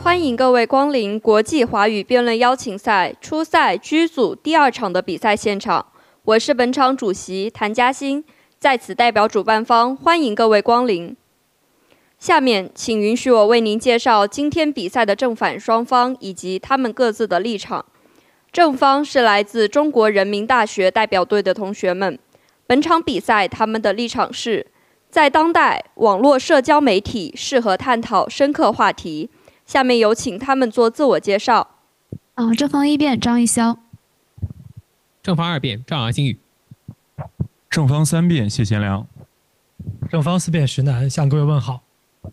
欢迎各位光临国际华语辩论邀请赛初赛 G 组第2场的比赛现场，我是本场主席谭嘉欣，在此代表主办方欢迎各位光临。下面请允许我为您介绍今天比赛的正反双方以及他们各自的立场。正方是来自中国人民大学代表队的同学们，本场比赛他们的立场是：在当代，网络社交媒体适合探讨深刻话题。下面有请他们做自我介绍。 正方一辩张艺潇， 正方2辩赵阳新宇， 正方3辩谢贤良， 正方4辩石楠，向各位问好。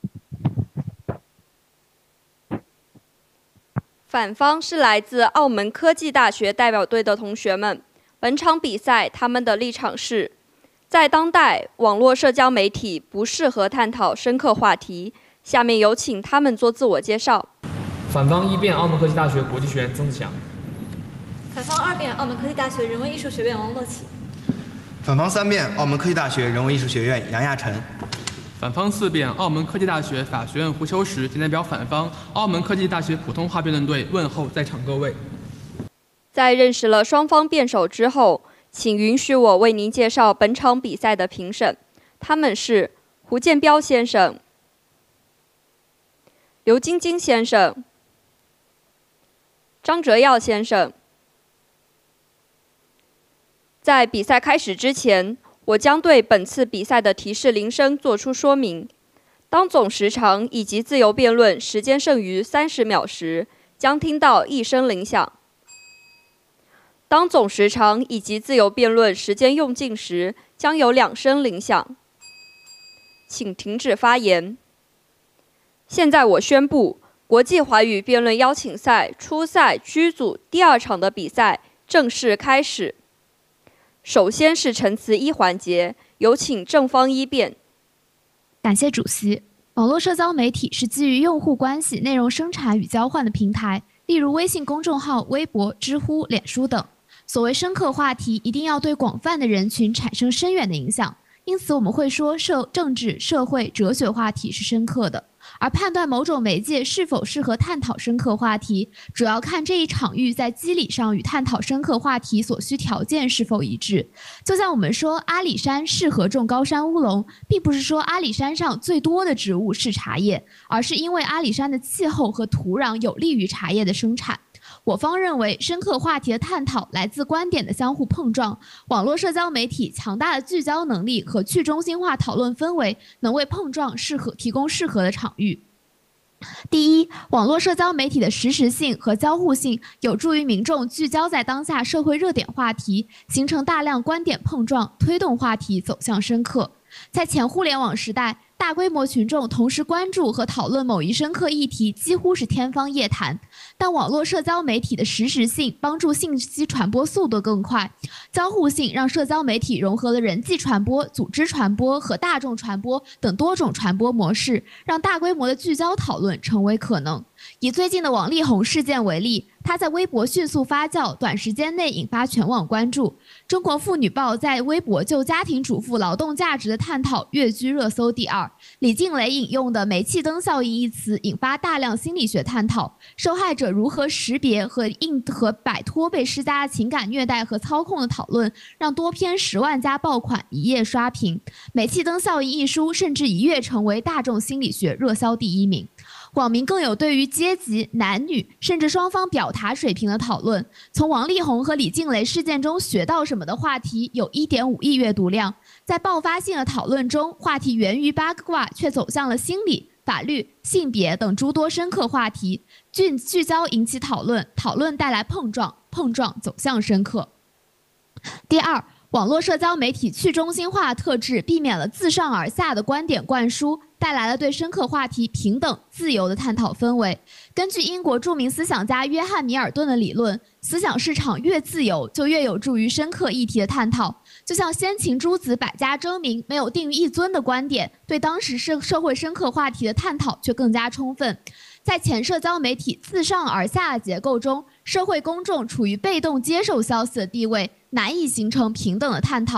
反方是来自澳门科技大学代表队的同学们，本场比赛他们的立场是：在当代，网络社交媒体不适合探讨深刻话题。下面有请他们做自我介绍。 反方1辩澳门科技大学国际学院曾子祥， 反方2辩澳门科技大学人文艺术学院王乐启， 反方3辩澳门科技大学人文艺术学院杨亚晨， 反方4辩澳门科技大学法学院胡修时，仅代表反方澳门科技大学普通话辩论队问候在场各位。 在认识了双方辩手之后，请允许我为您介绍本场比赛的评审，他们是胡建彪先生、刘晶晶先生、张哲耀先生。在比赛开始之前，我将对本次比赛的提示铃声做出说明。当总时长以及自由辩论时间剩余30秒时，将听到1声铃响。当总时长以及自由辩论时间用尽时，将有2声铃响。请停止发言。现在我宣布，国际华语辩论邀请赛初赛 G 组第2场的比赛正式开始。首先是陈词1环节，有请正方1辩。 感谢主席。网络社交媒体是基于用户关系内容生产与交换的平台，例如微信公众号、微博、知乎、脸书等。所谓深刻话题，一定要对广泛的人群产生深远的影响，因此我们会说政治、社会、哲学话题是深刻的。而判断某种媒介是否适合探讨深刻话题，主要看这一场域在机理上与探讨深刻话题所需条件是否一致。就像我们说阿里山适合种高山乌龙，并不是说阿里山上最多的植物是茶叶，而是因为阿里山的气候和土壤有利于茶叶的生产。我方认为，深刻话题的探讨来自观点的相互碰撞。网络社交媒体强大的聚焦能力和去中心化讨论氛围，能为碰撞提供适合的场域。第一，网络社交媒体的实时性和交互性有助于民众聚焦在当下社会热点话题，形成大量观点碰撞，推动话题走向深刻。在前互联网时代，大规模群众同时关注和讨论某一深刻议题几乎是天方夜谭，但网络社交媒体的实时性帮助信息传播速度更快，交互性让社交媒体融合了人际传播、组织传播和大众传播等多种传播模式，让大规模的聚焦讨论成为可能。以最近的王力宏事件为例，他在微博迅速发酵，短时间内引发全网关注。中国妇女报在微博就家庭主妇劳动价值的探讨跃居热搜第2。李静蕾引用的煤气灯效应一词引发大量心理学探讨，受害者如何识别和摆脱被施加情感虐待和操控的讨论，让多篇10万加爆款一夜刷屏。煤气灯效应一书甚至一跃成为大众心理学热销第1名。网民更有对于阶级、男女甚至双方表达水平的讨论。从王力宏和李静蕾事件中学到什么的话题有1.5亿阅读量。在爆发性的讨论中，话题源于八卦，却走向了心理、法律、性别等诸多深刻话题。聚焦引起讨论，讨论带来碰撞，碰撞走向深刻。第2，网络社交媒体去中心化特质避免了自上而下的观点灌输，带来了对深刻话题平等、自由的探讨氛围。根据英国著名思想家约翰·米尔顿的理论，思想市场越自由，就越有助于深刻议题的探讨。就像先秦诸子百家争鸣，没有定于一尊的观点，对当时社会深刻话题的探讨却更加充分。在前社交媒体自上而下的结构中，社会公众处于被动接受消息的地位，难以形成平等的探讨。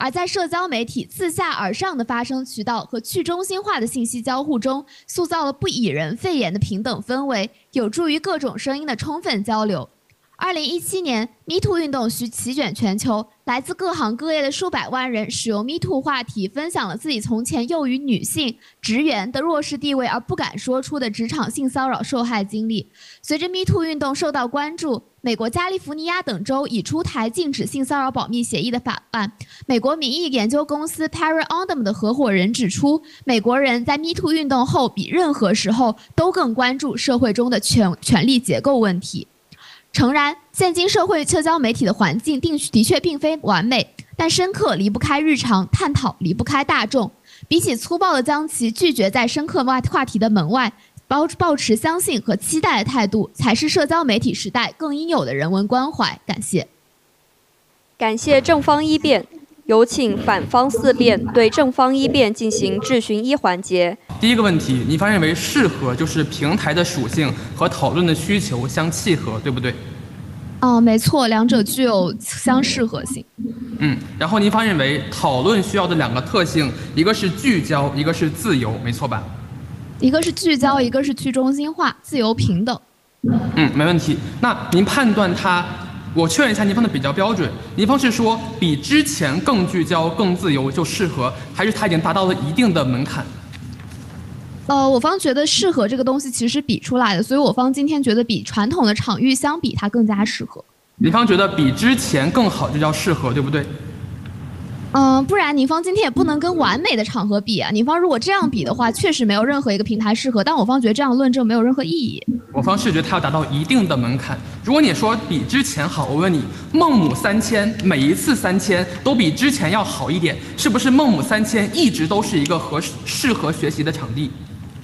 而在社交媒体自下而上的发声渠道和去中心化的信息交互中，塑造了不以人废言的平等氛围，有助于各种声音的充分交流。2017年 ，MeToo 运动席卷全球，来自各行各业的数百万人使用 MeToo 话题，分享了自己从前囿于女性职员的弱势地位而不敢说出的职场性骚扰受害经历。随着 MeToo 运动受到关注，美国加利福尼亚等州已出台禁止性骚扰保密协议的法案。美国民意研究公司 Terry Ondom 的合伙人指出，美国人在 MeToo 运动后比任何时候都更关注社会中的权力结构问题。诚然，现今社会社交媒体的环境的确并非完美，但深刻离不开日常，探讨离不开大众。比起粗暴地将其拒绝在深刻话题的门外，抱持相信和期待的态度，才是社交媒体时代更应有的人文关怀。感谢。 感谢正方一辩，有请反方四辩对正方一辩进行质询一环节。 第一个问题，你方认为适合就是平台的属性和讨论的需求相契合，对不对？ 没错，两者具有相适合性。 然后您方认为讨论需要的两个特性，一个是聚焦，一个是自由，没错吧？ 一个是聚焦，一个是去中心化，自由平等。 没问题。那您判断它，我确认一下您方的比较标准，您方是说比之前更聚焦、更自由就适合，还是它已经达到了一定的门槛？ 我方觉得适合这个东西其实是比出来的，所以我方今天觉得比传统的场域相比，它更加适合。 您方觉得比之前更好，就叫适合，对不对？ 不然您方今天也不能跟完美的场合比啊。您方如果这样比的话，确实没有任何一个平台适合，但我方觉得这样论证没有任何意义。 我方是觉得它要达到一定的门槛。如果你说比之前好，我问你，孟母3000每一次3000都比之前要好一点，是不是孟母3000一直都是一个适合学习的场地？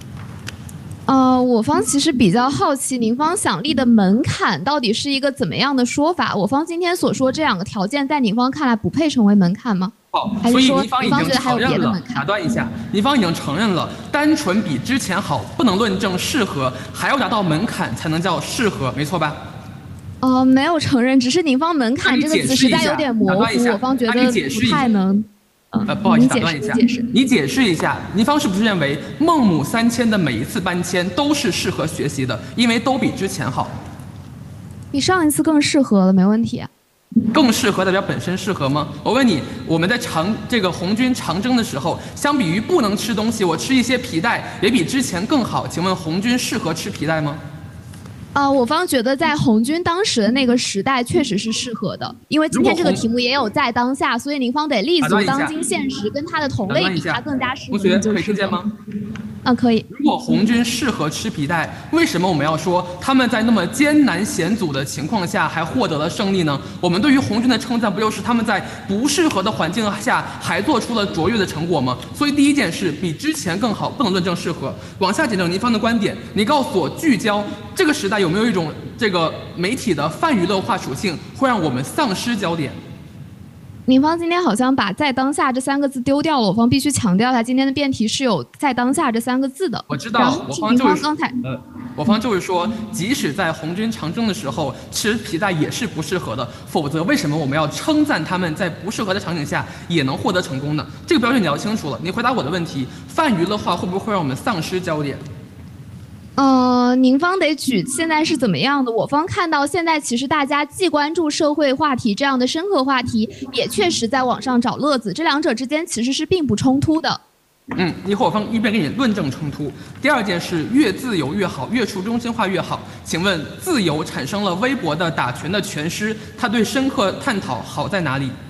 我方其实比较好奇，您方想立的门槛到底是一个怎么样的说法？我方今天所说这两个条件，在您方看来不配成为门槛吗？ 所以您方已经承认了。打断一下，您方已经承认了，单纯比之前好不能论证适合，还要达到门槛才能叫适合，没错吧？ 没有承认，只是您方门槛这个词实在有点模糊，我方觉得不太能。 不好意思，打断一下，你解释一下，您方是不是认为孟母3000的每一次搬迁都是适合学习的，因为都比之前好？ 比上一次更适合了，没问题。 更适合代表本身适合吗？我问你，我们在这个红军长征的时候，相比于不能吃东西，我吃一些皮带也比之前更好。请问红军适合吃皮带吗？ 我方觉得在红军当时的那个时代确实是适合的，因为今天这个题目也有在当下，所以您方得立足当今现实，跟它的同类比，它更加适合。 同学可以听见吗？ 可以。 如果红军适合吃皮带，为什么我们要说他们在那么艰难险阻的情况下还获得了胜利呢？我们对于红军的称赞不就是他们在不适合的环境下还做出了卓越的成果吗？所以第一件事比之前更好，不能论证适合。往下检证您方的观点，你告诉我聚焦这个时代有没有一种这个媒体的泛娱乐化属性，会让我们丧失焦点？ 您方今天好像把在当下这3个字丢掉了，我方必须强调一下，今天的辩题是有在当下这3个字的。 我知道，我方就是说，即使在红军长征的时候吃皮带也是不适合的，否则为什么我们要称赞他们在不适合的场景下也能获得成功呢？这个标准你要清楚了。你回答我的问题，泛娱乐化会不会让我们丧失焦点？ 您方得举现在是怎么样的？我方看到现在其实大家既关注社会话题这样的深刻话题，也确实在网上找乐子，这两者之间其实是并不冲突的。 一会儿我方一边给你论证冲突。第二件事，越自由越好，越去中心化越好。请问，自由产生了微博的打拳的拳师，它对深刻探讨好在哪里？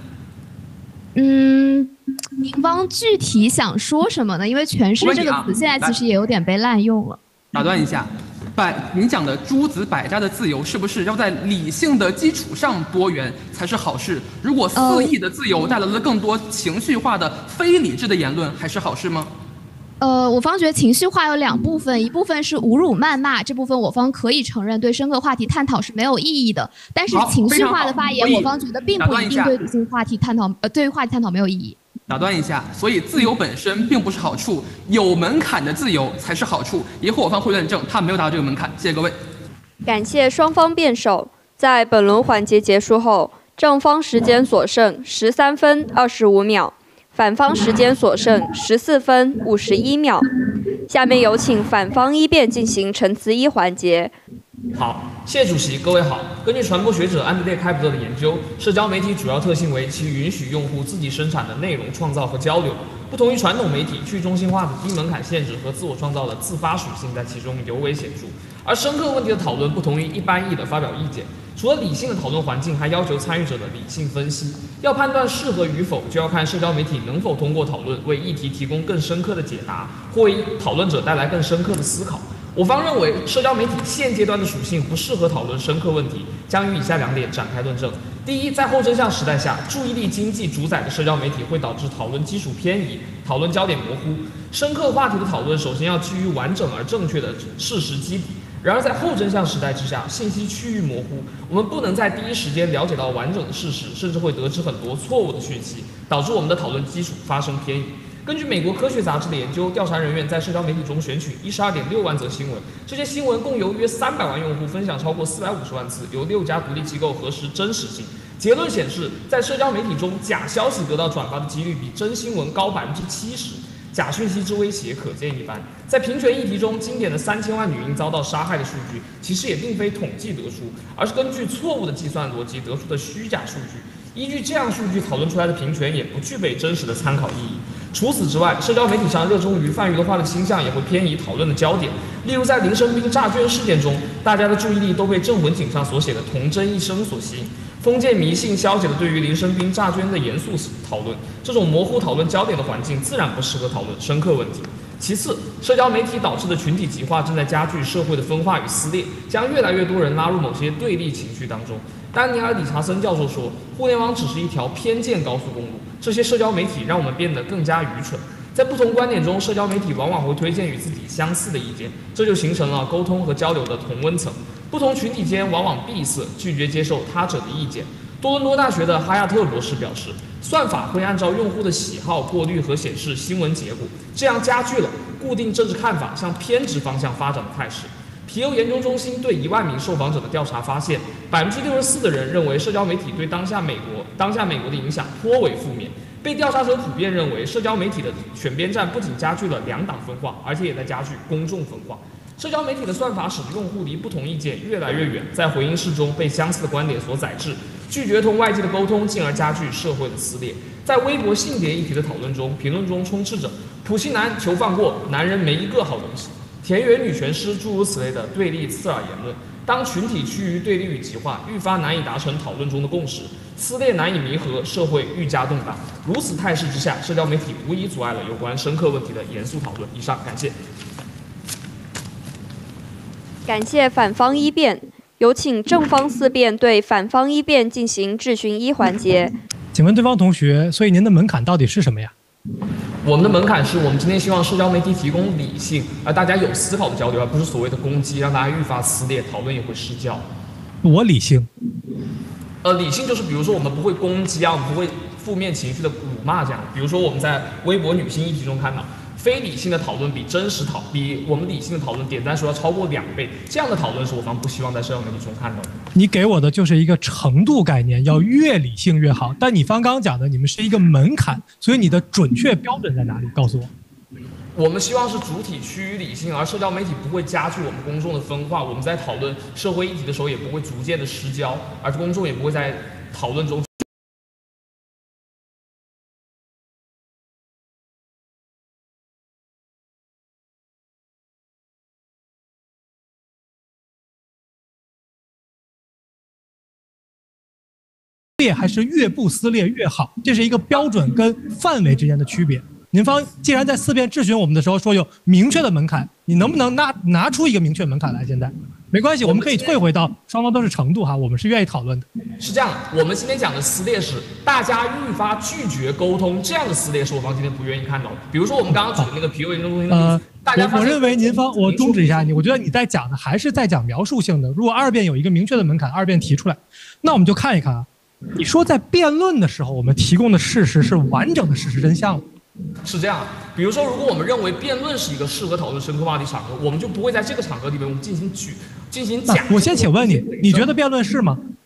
您方具体想说什么呢？因为拳师这个词现在其实也有点被滥用了。 打断一下，你讲的诸子百家的自由，是不是要在理性的基础上多元才是好事？如果肆意的自由带来了更多情绪化的非理智的言论，还是好事吗？ 我方觉得情绪化有2部分，一部分是侮辱谩骂，这部分我方可以承认对深刻话题探讨是没有意义的。但是情绪化的发言，我方觉得并不一定对理性话题探讨，对话题探讨没有意义。 打断一下，所以自由本身并不是好处，有门槛的自由才是好处。一会儿我方会论证，他没有达到这个门槛。谢谢各位。 感谢双方辩手。在本轮环节结束后， 正方时间所剩13分25秒，反方时间所剩14分51秒。下面有请反方一辩进行陈词一环节。 好，谢主席，各位好。根据传播学者安德烈·开普勒的研究，社交媒体主要特性为其允许用户自己生产的内容创造和交流。不同于传统媒体，去中心化的低门槛限制和自我创造的自发属性在其中尤为显著。而深刻问题的讨论不同于一般意的发表意见，除了理性的讨论环境，还要求参与者的理性分析。要判断适合与否，就要看社交媒体能否通过讨论为议题提供更深刻的解答，或为讨论者带来更深刻的思考。我方认为，社交媒体现阶段的属性不适合讨论深刻问题，将于以下2点展开论证。第一，在后真相时代下，注意力经济主宰的社交媒体会导致讨论基础偏移，讨论焦点模糊。深刻话题的讨论首先要基于完整而正确的事实基底。然而，在后真相时代之下，信息趋于模糊，我们不能在第一时间了解到完整的事实，甚至会得知很多错误的讯息，导致我们的讨论基础发生偏移。根据美国科学杂志的研究，调查人员在社交媒体中选取12.6万则新闻，这些新闻共由约300万用户分享超过450万次，由6家独立机构核实真实性。结论显示，在社交媒体中，假消息得到转发的几率比真新闻高70%。假讯息之威胁可见一斑。在平权议题中，经典的3000万女婴遭到杀害的数据，其实也并非统计得出，而是根据错误的计算逻辑得出的虚假数据。依据这样数据讨论出来的平权，也不具备真实的参考意义。除此之外，社交媒体上热衷于泛娱乐化的倾向也会偏移讨论的焦点。例如，在林生斌诈捐事件中，大家的注意力都被正文景上所写的童真一生所吸引，封建迷信消解了对于林生斌诈捐的严肃讨论。这种模糊讨论焦点的环境，自然不适合讨论深刻问题。其次，社交媒体导致的群体极化正在加剧社会的分化与撕裂，将越来越多人拉入某些对立情绪当中。丹尼尔·理查森教授说，互联网只是一条偏见高速公路，这些社交媒体让我们变得更加愚蠢。在不同观点中，社交媒体往往会推荐与自己相似的意见，这就形成了沟通和交流的同温层。不同群体间往往闭塞，拒绝接受他者的意见。多伦多大学的哈亚特博士表示，算法会按照用户的喜好过滤和显示新闻结果，这样加剧了固定政治看法向偏执方向发展的态势。皮尤研究中心对1万名受访者的调查发现，64%的人认为社交媒体对当下美国的影响颇为负面。被调查者普遍认为，社交媒体的选边站不仅加剧了两党分化，而且也在加剧公众分化。社交媒体的算法使得用户离不同意见越来越远，在回音室中被相似的观点所宰制，拒绝同外界的沟通，进而加剧社会的撕裂。在微博性别议题的讨论中，评论中充斥着“普信男求放过，男人没一个好东西”、“田园女权师”诸如此类的对立刺耳言论。当群体趋于对立与极化，愈发难以达成讨论中的共识，撕裂难以弥合，社会愈加动荡。如此态势之下，社交媒体无疑阻碍了有关深刻问题的严肃讨论。以上，感谢。 感谢反方一辩，有请正方4辩对反方一辩进行质询1环节。 请问对方同学，所以您的门槛到底是什么呀？ 我们的门槛是我们今天希望社交媒体提供理性，而大家有思考的交流，而不是所谓的攻击，让大家愈发撕裂，讨论也会失焦。 我理性。 理性就是比如说我们不会攻击啊，我们不会负面情绪的辱骂这样。比如说我们在微博女性议题中看到，非理性的讨论比我们理性的讨论点赞数要超过2倍，这样的讨论是我方不希望在社交媒体中看到的。 你给我的就是一个程度概念，要越理性越好。但你刚刚讲的，你们是一个门槛，所以你的准确标准在哪里？告诉我。 我们希望是主体趋于理性，而社交媒体不会加剧我们公众的分化。我们在讨论社会议题的时候，也不会逐渐的失焦，而公众也不会在讨论中。 还是越不撕裂越好，这是一个标准跟范围之间的区别。您方既然在4辩质询我们的时候说有明确的门槛，你能不能拿出一个明确门槛来？现在没关系，我们可以退回到双方都是程度哈，我们是愿意讨论的。 是这样，我们今天讲的撕裂是大家愈发拒绝沟通，这样的撕裂是我方今天不愿意看到的。比如说我们刚刚举的那个皮尤研究中心的例子，大家我认为您方，我终止一下你，我觉得你在讲的还是在讲描述性的。如果2辩有一个明确的门槛，2辩提出来，那我们就看一看啊。你说在辩论的时候，我们提供的事实是完整的事实真相。 是这样，比如说，如果我们认为辩论是一个适合讨论深刻话题场合，我们就不会在这个场合里面我们进行讲。 我先请问你，你觉得辩论是吗？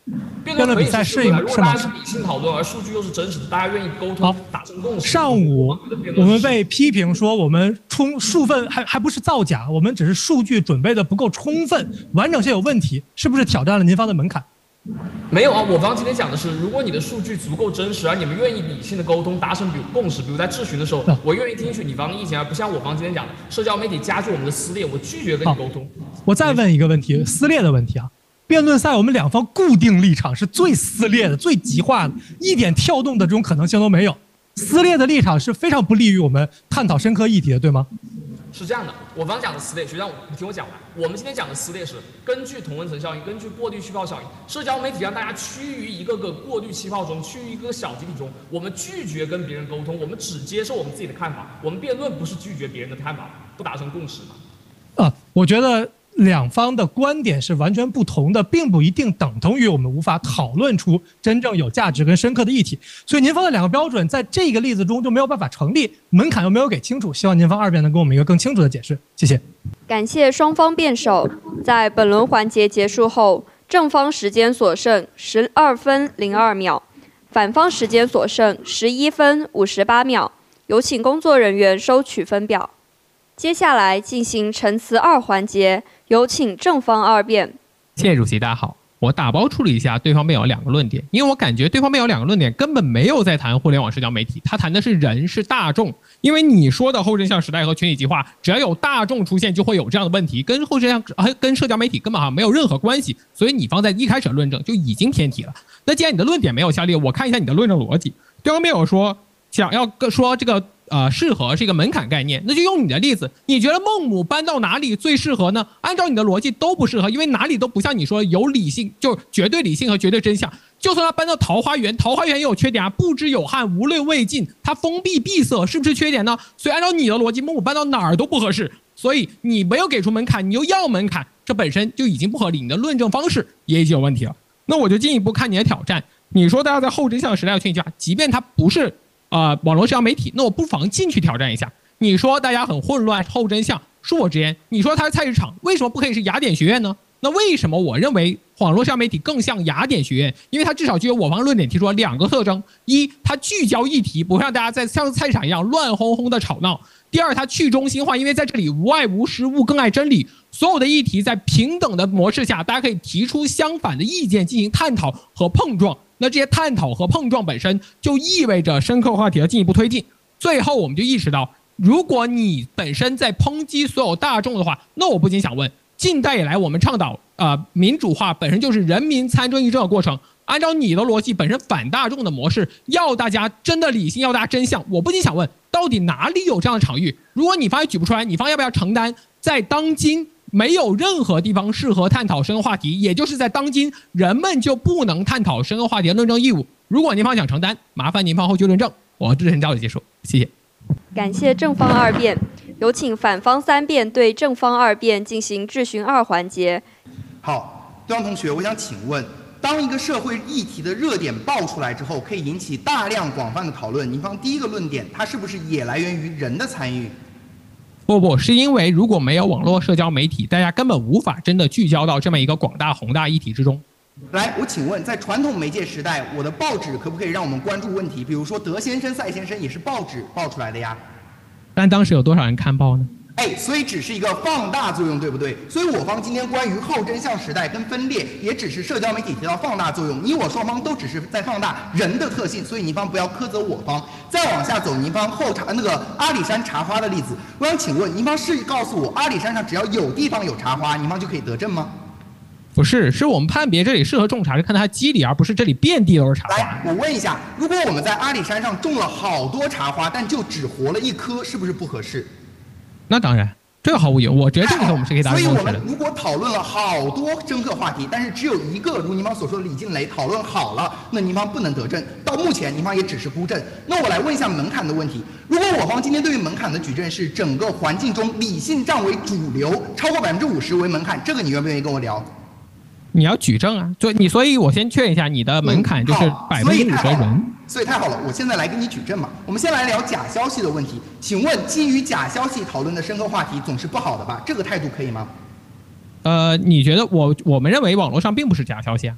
辩论比赛是吗？ 如果大家是理性讨论，而数据又是真实的，大家愿意沟通，达成共识。 上午我们被批评说我们数份还不是造假，我们只是数据准备的不够充分，完整性有问题，是不是挑战了您方的门槛？ 没有啊，我方今天讲的是，如果你的数据足够真实，而你们愿意理性的沟通，达成共识，比如在质询的时候，我愿意听取你方的意见，而不像我方今天讲的，社交媒体加剧我们的撕裂，我拒绝跟你沟通。 我再问一个问题，撕裂的问题啊。辩论赛我们两方固定立场是最撕裂的、最极化的，一点跳动的这种可能性都没有。撕裂的立场是非常不利于我们探讨深刻议题的，对吗？ 是这样的，我方讲的撕裂，学长，你听我讲完。我们今天讲的撕裂是根据同温层效应，根据过滤气泡效应，社交媒体让大家趋于一个个过滤气泡中，趋于一个小集体中。我们拒绝跟别人沟通，我们只接受我们自己的看法。我们辩论不是拒绝别人的看法，不达成共识嘛？ 我觉得两方的观点是完全不同的，并不一定等同于我们无法讨论出真正有价值跟深刻的议题。所以您方的两个标准在这个例子中就没有办法成立，门槛又没有给清楚，希望您方二辩能给我们一个更清楚的解释，谢谢。 感谢双方辩手。在本轮环节结束后，正方时间所剩12分02秒，反方时间所剩11分58秒。有请工作人员收取分表。接下来进行陈词2环节，有请正方二辩。 谢谢主席，大家好。我打包处理一下对方辩友2个论点，因为我感觉对方辩友2个论点根本没有在谈互联网社交媒体，他谈的是人，是大众。因为你说的后真相时代和群体极化，只要有大众出现就会有这样的问题，跟后真相跟社交媒体根本好像没有任何关系，所以你方在一开始的论证就已经偏题了。那既然你的论点没有下列，我看一下你的论证逻辑。对方辩友说想要说这个适合是一个门槛概念，那就用你的例子，你觉得孟母搬到哪里最适合呢？按照你的逻辑都不适合，因为哪里都不像你说有理性，就绝对理性和绝对真相。就算他搬到桃花源，桃花源也有缺点啊，不知有汉，无论未尽，它封闭闭塞，是不是缺点呢？所以按照你的逻辑，孟母搬到哪儿都不合适。所以你没有给出门槛，你又要门槛，这本身就已经不合理，你的论证方式也已经有问题了。那我就进一步看你的挑战。你说大家在后真相时代的群体极化，即便它不是网络社交媒体，那我不妨进去挑战一下。你说大家很混乱，后真相，恕我直言，你说它是菜市场，为什么不可以是雅典学院呢？那为什么我认为网络社交媒体更像雅典学院？因为它至少具有我方论点提出了2个特征：一，它聚焦议题，不会让大家在像菜市场一样乱哄哄的吵闹；第二，它去中心化，因为在这里无爱无实物，更爱真理。所有的议题在平等的模式下，大家可以提出相反的意见进行探讨和碰撞。那这些探讨和碰撞本身就意味着深刻话题的进一步推进。最后我们就意识到，如果你本身在抨击所有大众的话，那我不禁想问，近代以来我们倡导民主化本身就是人民参政议政的过程，按照你的逻辑，本身反大众的模式，要大家真的理性，要大家真相，我不禁想问，到底哪里有这样的场域？如果你方也举不出来，你方要不要承担在当今没有任何地方适合探讨深刻话题，也就是在当今人们就不能探讨深刻话题的论证义务？如果您方想承担，麻烦您方后续论证。我质询到此结束，谢谢。 感谢正方二辩，有请反方3辩对正方2辩进行质询2环节。 好，对方同学，我想请问，当一个社会议题的热点爆出来之后，可以引起大量广泛的讨论，您方第一个论点，它是不是也来源于人的参与？ 不，是因为如果没有网络社交媒体，大家根本无法真的聚焦到这么一个广大宏大议题之中。 来，我请问，在传统媒介时代，我的报纸可不可以让我们关注问题？比如说德先生、赛先生也是报纸爆出来的呀。 但当时有多少人看报呢？ 所以只是一个放大作用，对不对？所以我方今天关于后真相时代跟分裂，也只是社交媒体提到放大作用，你我双方都只是在放大人的特性，所以您方不要苛责我方。再往下走，您方阿里山茶花的例子，我想请问您方是告诉我，阿里山上只要有地方有茶花，您方就可以得证吗？ 不是，是我们判别这里适合种茶，是看它基里，而不是这里遍地都是茶花。 来，我问一下，如果我们在阿里山上种了好多茶花，但就只活了1棵，是不是不合适？ 那当然，这个毫无疑问，我觉得这个我们是可以达成共识的。 所以我们如果讨论了好多深刻话题，但是只有1个，如您方所说的李静蕾讨论好了，那您方不能得证。到目前，您方也只是孤证。那我来问一下门槛的问题：如果我方今天对于门槛的举证是整个环境中理性占为主流，超过50%为门槛，这个你愿不愿意跟我聊？ 你要举证啊，所以我先确认一下，你的门槛就是50%的人。 所以太好了，我现在来跟你举证嘛。我们先来聊假消息的问题。请问，基于假消息讨论的深刻话题总是不好的吧？这个态度可以吗？ 你觉得我们认为网络上并不是假消息啊。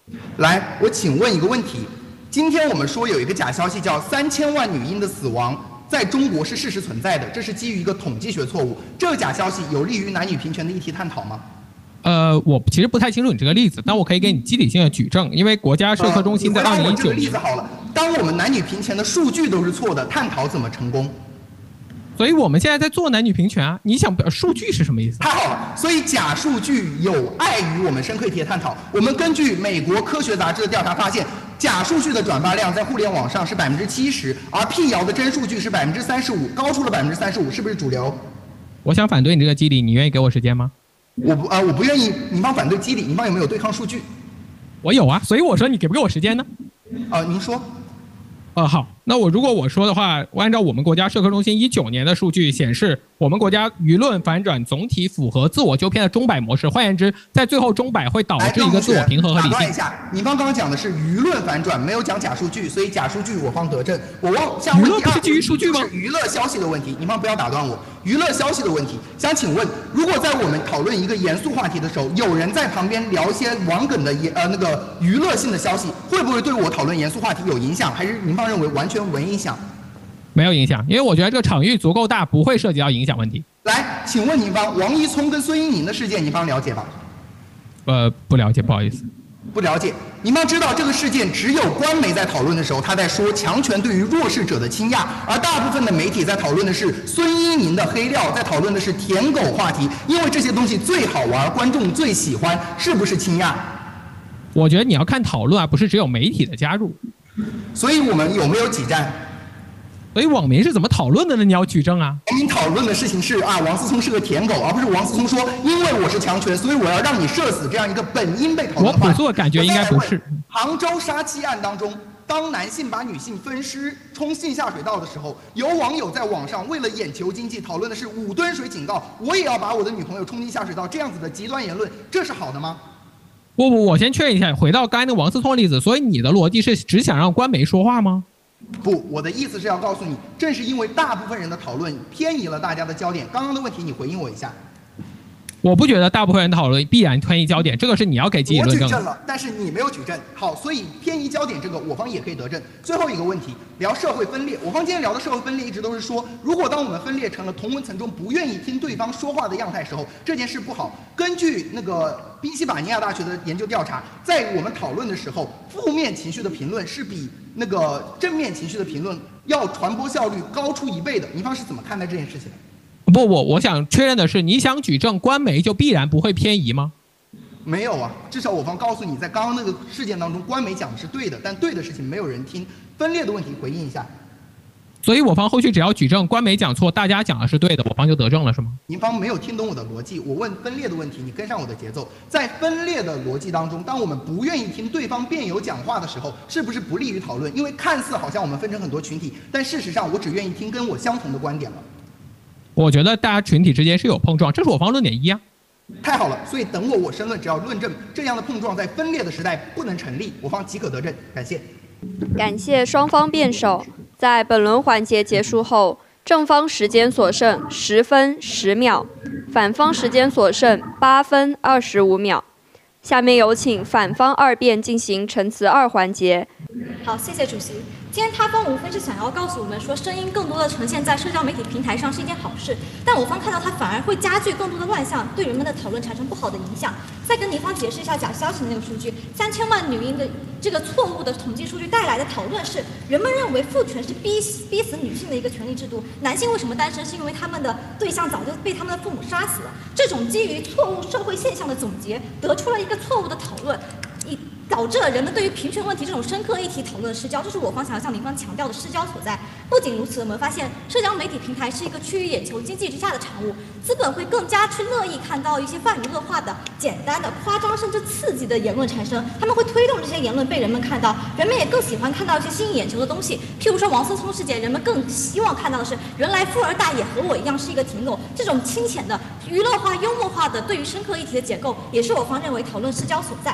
来，我请问一个问题：今天我们说有一个假消息叫3000万女婴的死亡，在中国是事实存在的，这是基于一个统计学错误。这个假消息有利于男女平权的议题探讨吗？ 我其实不太清楚你这个例子，但我可以给你基理性的举证，因为国家社科中心在2019年。 这个例子好了，当我们男女平权的数据都是错的，探讨怎么成功？ 所以我们现在在做男女平权啊！你想数据是什么意思？ 太好了，所以假数据有碍于我们深刻议题的探讨。我们根据美国科学杂志的调查发现，假数据的转发量在互联网上是70%，而辟谣的真数据是35%，高出了35%，是不是主流？ 我想反对你这个基理，你愿意给我时间吗？ 我不愿意。你方反对基理，你方有没有对抗数据？ 我有啊，所以我说你给不给我时间呢？ 您说。 好，那如果我说的话，按照我们国家社科中心19年的数据显示，我们国家舆论反转总体符合自我纠偏的钟摆模式。换言之，在最后钟摆会导致一个自我平衡和理性。 打断一下，你方刚刚讲的是舆论反转，没有讲假数据，所以假数据我方得证。我想问娱乐不是基于数据吗？ 是娱乐消息的问题，你方不要打断我。娱乐消息的问题，想请问，如果在我们讨论一个严肃话题的时候，有人在旁边聊一些网梗的那个娱乐性的消息，会不会对我讨论严肃话题有影响？还是您方认为完全无影响？ 没有影响，因为我觉得这个场域足够大，不会涉及到影响问题。 来，请问您方王一聪跟孙一宁的事件，您方了解吧？ 不了解，不好意思。 不了解，你们要知道这个事件只有官媒在讨论的时候，他在说强权对于弱势者的倾轧，而大部分的媒体在讨论的是孙一宁的黑料，在讨论的是舔狗话题，因为这些东西最好玩，观众最喜欢，是不是倾轧？ 我觉得你要看讨论啊，不是只有媒体的加入。 所以我们有没有挤占？ 所以网民是怎么讨论的呢？你要举证啊！ 网民讨论的事情是王思聪是个舔狗，而不是王思聪说因为我是强权，所以我要让你社死这样一个本应被讨论的话。 我朴素的感觉应该不是。 杭州杀妻案当中，当男性把女性分尸冲进下水道的时候，有网友在网上为了眼球经济讨论的是5吨水警告，我也要把我的女朋友冲进下水道，这样子的极端言论，这是好的吗？ 不，我先确认一下，回到刚才那王思聪的例子，所以你的逻辑是只想让官媒说话吗？ 不，我的意思是要告诉你，正是因为大部分人的讨论偏移了大家的焦点。刚刚的问题你回应我一下。 我不觉得大部分人的讨论必然偏移焦点，这个是你要给基理论证的。 我举证了，但是你没有举证。好，所以偏移焦点这个我方也可以得证。最后一个问题，聊社会分裂。我方今天聊的社会分裂一直都是说，如果当我们分裂成了同温层中不愿意听对方说话的样态时候，这件事不好。根据那个宾夕法尼亚大学的研究调查，在我们讨论的时候，负面情绪的评论是比那个正面情绪的评论要传播效率高出1倍的。您方是怎么看待这件事情的？ 不，我想确认的是，你想举证官媒就必然不会偏移吗？ 没有啊，至少我方告诉你，在刚刚那个事件当中，官媒讲的是对的，但对的事情没有人听。分裂的问题回应一下。 所以我方后续只要举证官媒讲错，大家讲的是对的，我方就得证了是吗？ 您方没有听懂我的逻辑，我问分裂的问题，你跟上我的节奏。在分裂的逻辑当中，当我们不愿意听对方辩友讲话的时候，是不是不利于讨论？因为看似好像我们分成很多群体，但事实上我只愿意听跟我相同的观点了。 我觉得大家群体之间是有碰撞，这是我方论点1啊。 太好了，所以等我申论，只要论证这样的碰撞在分裂的时代不能成立，我方即可得证。感谢。 感谢双方辩手。在本轮环节结束后，正方时间所剩10分10秒，反方时间所剩8分25秒。下面有请反方2辩进行陈词2环节。 好，谢谢主席。今天他方无非是想要告诉我们说，声音更多的呈现在社交媒体平台上是一件好事，但我方看到它反而会加剧更多的乱象，对人们的讨论产生不好的影响。再跟您方解释一下假消息的那个数据，3000万女婴的这个错误的统计数据带来的讨论是，人们认为父权是逼死女性的一个权利制度，男性为什么单身是因为他们的对象早就被他们的父母杀死了。这种基于错误社会现象的总结，得出了一个错误的讨论，导致了人们对于平权问题这种深刻议题讨论的失焦，这是我方想要向您方强调的失焦所在。不仅如此，我们发现社交媒体平台是一个趋于眼球经济之下的产物，资本会更加去乐意看到一些泛娱乐化的、简单的、夸张甚至刺激的言论产生，他们会推动这些言论被人们看到，人们也更喜欢看到一些吸引眼球的东西。譬如说王思聪事件，人们更希望看到的是，原来富二代也和我一样是一个舔狗，这种清浅的、娱乐化、幽默化的对于深刻议题的解构，也是我方认为讨论失焦所在。在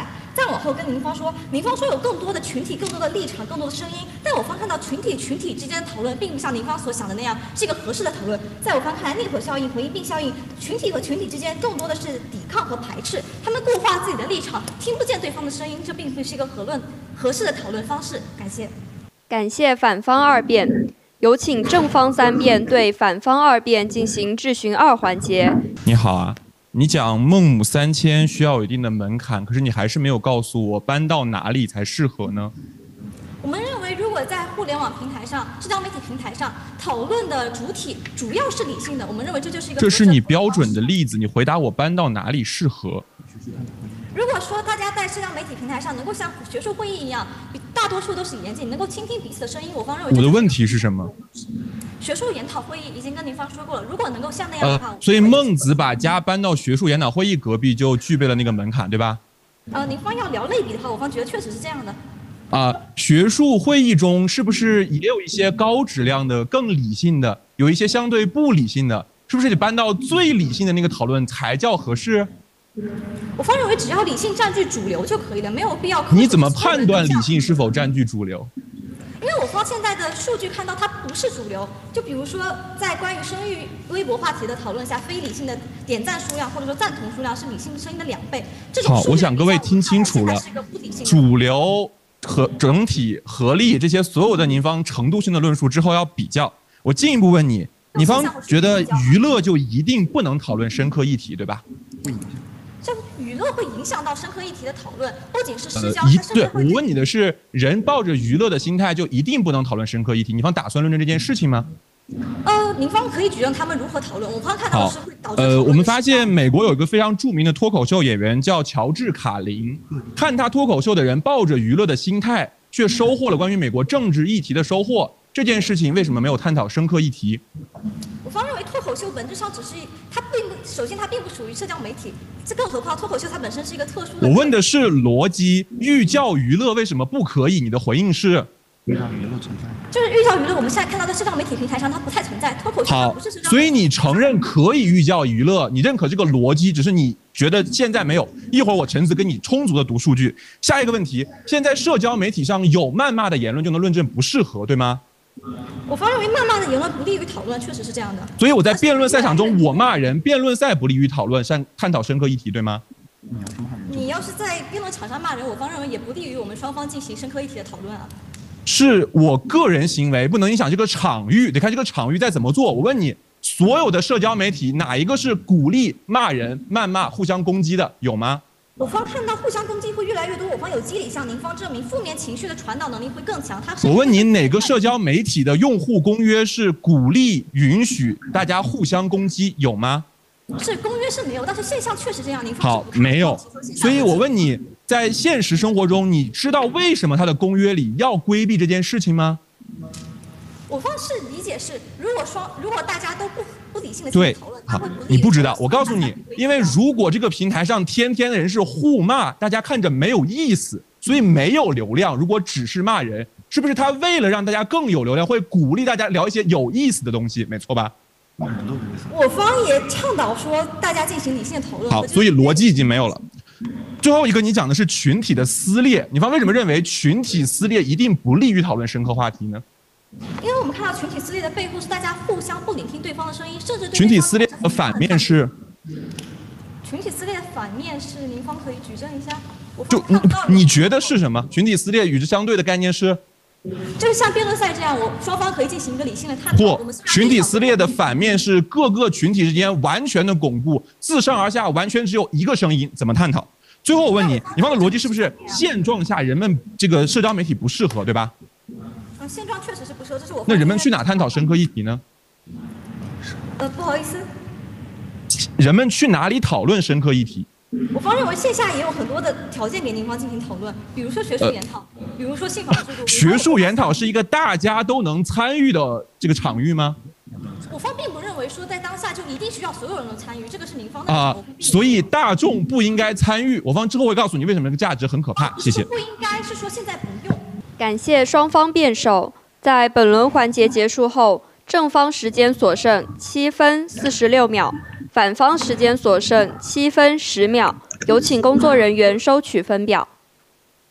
再往后跟您方说，您方说有更多的群体、更多的立场、更多的声音，但我方看到群体之间的讨论，并不像您方所想的那样是一个合适的讨论。在我方看来，逆火效应、回应并效应，群体和群体之间更多的是抵抗和排斥，他们固化自己的立场，听不见对方的声音，这并不是一个合适的讨论方式。感谢。 感谢反方二辩，有请正方三辩对反方二辩进行质询2环节。 你好啊，你讲孟母3000需要有一定的门槛，可是你还是没有告诉我搬到哪里才适合呢？ 我们认为，如果在互联网平台上、社交媒体平台上讨论的主要是理性的，我们认为这就是一个。 这是你标准的例子，你回答我搬到哪里适合？ 如果说大家在社交媒体平台上能够像学术会议一样，大多数都是严谨，能够倾听彼此的声音，我方认为。 我的问题是什么？ 学术研讨会议已经跟您方说过了，如果能够像那样的话， 所以孟子把家搬到学术研讨会议隔壁就具备了那个门槛，对吧？ 您方要聊类比的话，我方觉得确实是这样的。 学术会议中是不是也有一些高质量的、更理性的，有一些相对不理性的？是不是你搬到最理性的那个讨论才叫合适？ 我方认为只要理性占据主流就可以了，没有必要。 你怎么判断理性是否占据主流？ 因为我方现在的数据看到它不是主流，就比如说在关于生育微博话题的讨论下，非理性的点赞数量或者说赞同数量是理性声音的2倍。 好，我想各位听清楚了，主流和整体合力这些所有的您方程度性的论述之后要比较。我进一步问你，你方觉得娱乐就一定不能讨论深刻议题，对吧？ 这娱乐会影响到深刻议题的讨论，不仅是社交， 对，我问你的是，人抱着娱乐的心态就一定不能讨论深刻议题？你方打算论证这件事情吗？ 您方可以举证他们如何讨论，我方看到是会导致。 我们发现美国有一个非常著名的脱口秀演员叫乔治·卡林，看他脱口秀的人抱着娱乐的心态，却收获了关于美国政治议题的收获。这件事情为什么没有探讨深刻议题？ 我方认为脱口秀本质上只是首先它并不属于社交媒体，这更何况脱口秀它本身是一个特殊的。 我问的是逻辑，寓教于乐为什么不可以？你的回应是？ 寓教于乐存在。就是寓教于乐，我们现在看到在社交媒体平台上它不太存在，脱口秀它不是社交媒体。 所以你承认可以寓教于乐，你认可这个逻辑，只是你觉得现在没有。一会儿我陈子跟你充足的读数据。下一个问题，现在社交媒体上有谩骂的言论就能论证不适合，对吗？ 我方认为谩骂的言论不利于讨论，确实是这样的。 所以我在辩论赛场中我骂人，辩论赛不利于讨论探讨深刻议题，对吗？ 你要是在辩论场上骂人，我方认为也不利于我们双方进行深刻议题的讨论啊。 是我个人行为，不能影响这个场域，得看这个场域再怎么做。我问你，所有的社交媒体哪一个是鼓励骂人、谩骂、互相攻击的？有吗？ 我方看到互相攻击会越来越多，我方有机理向您方证明负面情绪的传导能力会更强。 我问你，哪个社交媒体的用户公约是鼓励允许大家互相攻击？有吗？ 是公约是没有，但是现象确实这样。您好，没有。所以我问你，在现实生活中，你知道为什么他的公约里要规避这件事情吗？ 我方是理解是，如果大家都不理性的进行讨论， 好，你不知道，我告诉你，因为如果这个平台上天天的人是互骂，大家看着没有意思，所以没有流量。如果只是骂人，是不是他为了让大家更有流量，会鼓励大家聊一些有意思的东西？没错吧？ 我方也倡导说大家进行理性的讨论。 好，所以逻辑已经没有了。最后一个，你讲的是群体的撕裂，你方为什么认为群体撕裂一定不利于讨论深刻话题呢？ 因为我们看到群体撕裂的背后是大家互相不聆听对方的声音，甚至对群体撕裂的反面是？ 群体撕裂的反面是，您方可以举证一下。 你觉得是什么？群体撕裂与之相对的概念是？ 就是像辩论赛这样，双方可以进行一个理性的探讨。 不，群体撕裂的反面是各个群体之间完全的巩固，自上而下完全只有一个声音，怎么探讨？最后我问你，你方的逻辑是不是现状下人们这个社交媒体不适合，对吧？ 现状确实是不适合，这是我。 那人们去哪探讨深刻议题呢？ 不好意思。 人们去哪里讨论深刻议题？ 我方认为线下也有很多的条件给您方进行讨论，比如说学术研讨，比如说信访制度。 学术研讨是一个大家都能参与的这个场域吗？ 我方并不认为说在当下就一定需要所有人能参与，这个是您方的。 所以大众不应该参与。我方之后会告诉你为什么这个价值很可怕。谢谢。 不应该是说现在不用。 感谢双方辩手。在本轮环节结束后，正方时间所剩7分46秒，反方时间所剩7分10秒。有请工作人员收取分表。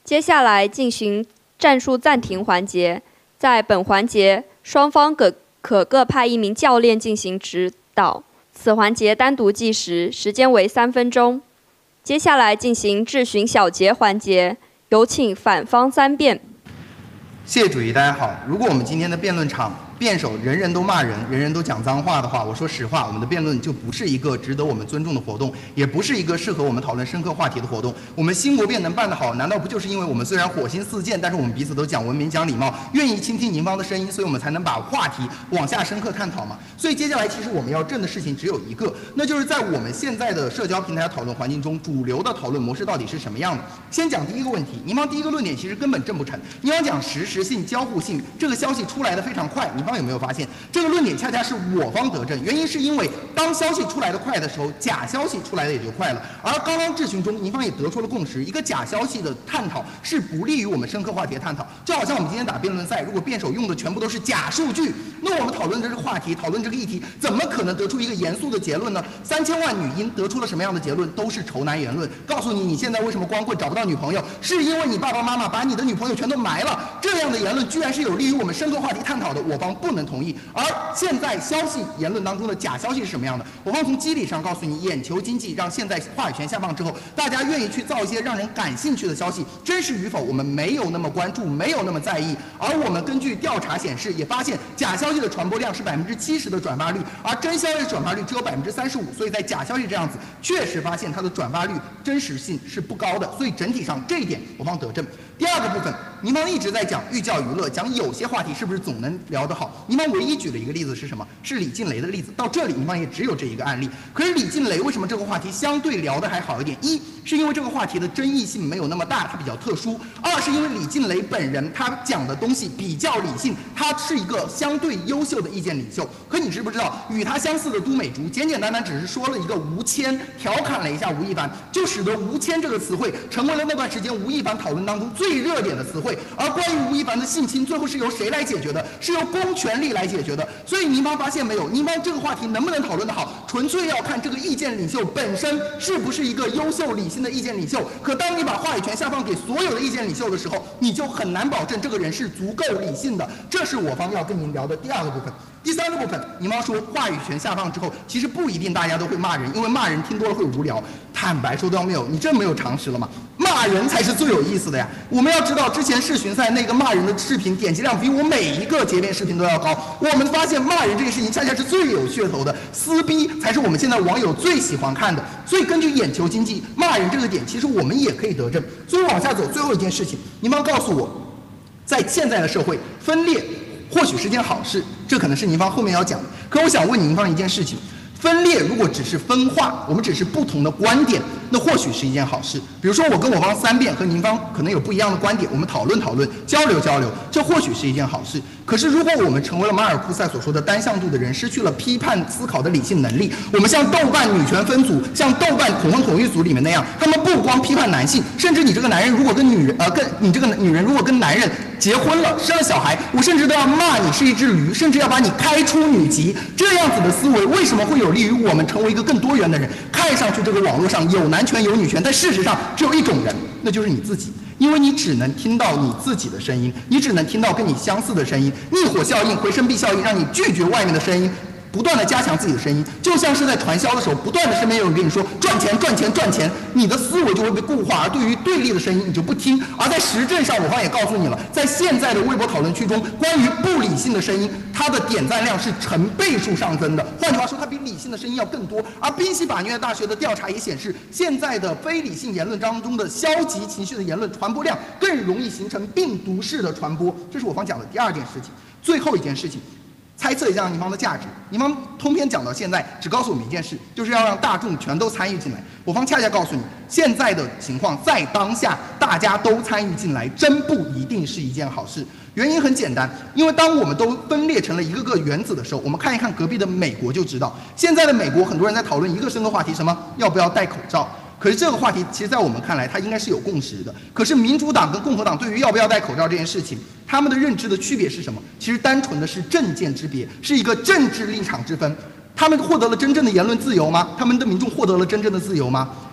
接下来进行战术暂停环节，在本环节双方可各派1名教练进行指导。此环节单独计时，时间为3分钟。接下来进行质询小结环节，有请反方3辩。 谢谢主席，大家好。如果我们今天的辩论场辩手人人都骂人，人人都讲脏话的话，我说实话，我们的辩论就不是一个值得我们尊重的活动，也不是一个适合我们讨论深刻话题的活动。我们新国辩能办得好，难道不就是因为我们虽然火星四溅，但是我们彼此都讲文明、讲礼貌，愿意倾听您方的声音，所以我们才能把话题往下深刻探讨吗？所以接下来其实我们要证的事情只有一个，那就是在我们现在的社交平台讨论环境中，主流的讨论模式到底是什么样的？先讲第一个问题，您方第一个论点其实根本证不成。您方讲实时性、交互性，这个消息出来的非常快，您方有没有发现？这个论点恰恰是我方得证，原因是因为当消息出来的快的时候，假消息出来的也就快了。而刚刚质询中，您方也得出了共识，一个假消息的探讨是不利于我们深刻话题的探讨。就好像我们今天打辩论赛，如果辩手用的全部都是假数据，那我们讨论这个话题、讨论这个议题，怎么可能得出一个严肃的结论呢？3000万女婴得出了什么样的结论？都是仇男言论。告诉你，你现在为什么光棍找不到女朋友，是因为你爸爸妈妈把你的女朋友全都埋了。这样的言论居然是有利于我们深刻话题探讨的，我方不能同意。而现在消息言论当中的假消息是什么样的？我方从机理上告诉你，眼球经济让现在话语权下放之后，大家愿意去造一些让人感兴趣的消息，真实与否我们没有那么关注，没有那么在意。而我们根据调查显示，也发现假消息的传播量是70%的转发率，而真消息的转发率只有35%，所以在假消息这样子，确实发现它的转发率真实性是不高的，所以整体上这一点我方得证。第二个部分，您方一直在讲寓教于乐，讲有些话题是不是总能聊得好？您方唯一举了一个例子是什么？是李静蕾的例子。到这里，您方也只有这一个案例。可是李静蕾为什么这个话题相对聊得还好一点？一是因为这个话题的争议性没有那么大，它比较特殊；二是因为李静蕾本人她讲的东西比较理性，她是一个相对优秀的意见领袖。可你知不知道，与她相似的都美竹，简简单单只是说了一个吴谦，调侃了一下吴亦凡，就使得吴谦这个词汇成为了那段时间吴亦凡讨论当中最热点的词汇。而关于吴亦凡的性侵，最后是由谁来解决的？是由公权力来解决的。所以您方发现没有，您方这个话题能不能讨论得好，纯粹要看这个意见领袖本身是不是一个优秀理性的意见领袖。可当你把话语权下放给所有的意见领袖的时候，你就很难保证这个人是足够理性的。这是我方要跟您聊的第二个部分。第三个部分，您方说话语权下放之后，其实不一定大家都会骂人，因为骂人听多了会无聊。坦白说，都没有，你真没有常识了吗？骂人才是最有意思的呀！我们要知道，之前世巡赛那个骂人的视频点击量比我每一个结辩视频都要高。我们发现骂人这个事情恰恰是最有噱头的，撕逼才是我们现在网友最喜欢看的。所以根据眼球经济，骂人这个点，其实我们也可以得证。所以往下走，最后一件事情，您方告诉我，在现在的社会分裂或许是件好事，这可能是您方后面要讲的。可我想问您方一件事情，分裂如果只是分化，我们只是不同的观点，那或许是一件好事。比如说我跟我方3辩和您方可能有不一样的观点，我们讨论讨论，交流交流，这或许是一件好事。可是如果我们成为了马尔库塞所说的单向度的人，失去了批判思考的理性能力，我们像豆瓣女权分组，像豆瓣恐婚恐育组里面那样，他们不光批判男性，甚至你这个男人如果跟女人如果跟男人结婚了，生了小孩，我甚至都要骂你是一只驴，甚至要把你开除女籍。这样子的思维为什么会有利于我们成为一个更多元的人？看上去这个网络上有男权有女权，但事实上只有一种人，那就是你自己。因为你只能听到你自己的声音，你只能听到跟你相似的声音，逆火效应、回声壁效应让你拒绝外面的声音，不断的加强自己的声音，就像是在传销的时候，不断的身边有人跟你说赚钱赚钱赚钱，你的思维就会被固化，而对于对立的声音你就不听。而在实证上，我方也告诉你了，在现在的微博讨论区中，关于不理性的声音，它的点赞量是成倍数上增的。换句话说，它比理性的声音要更多。而宾夕法尼亚大学的调查也显示，现在的非理性言论当中的消极情绪的言论传播量更容易形成病毒式的传播。这是我方讲的第二件事情。最后一件事情，猜测一下您方的价值。您方通篇讲到现在，只告诉我们一件事，就是要让大众全都参与进来。我方恰恰告诉你，现在的情况在当下，大家都参与进来，真不一定是一件好事。原因很简单，因为当我们都分裂成了一个个原子的时候，我们看一看隔壁的美国就知道，现在的美国很多人在讨论一个深刻话题，什么要不要戴口罩。可是这个话题其实在我们看来它应该是有共识的。可是民主党跟共和党对于要不要戴口罩这件事情，他们的认知的区别是什么？其实单纯的是政见之别，是一个政治立场之分。他们获得了真正的言论自由吗？他们的民众获得了真正的自由吗？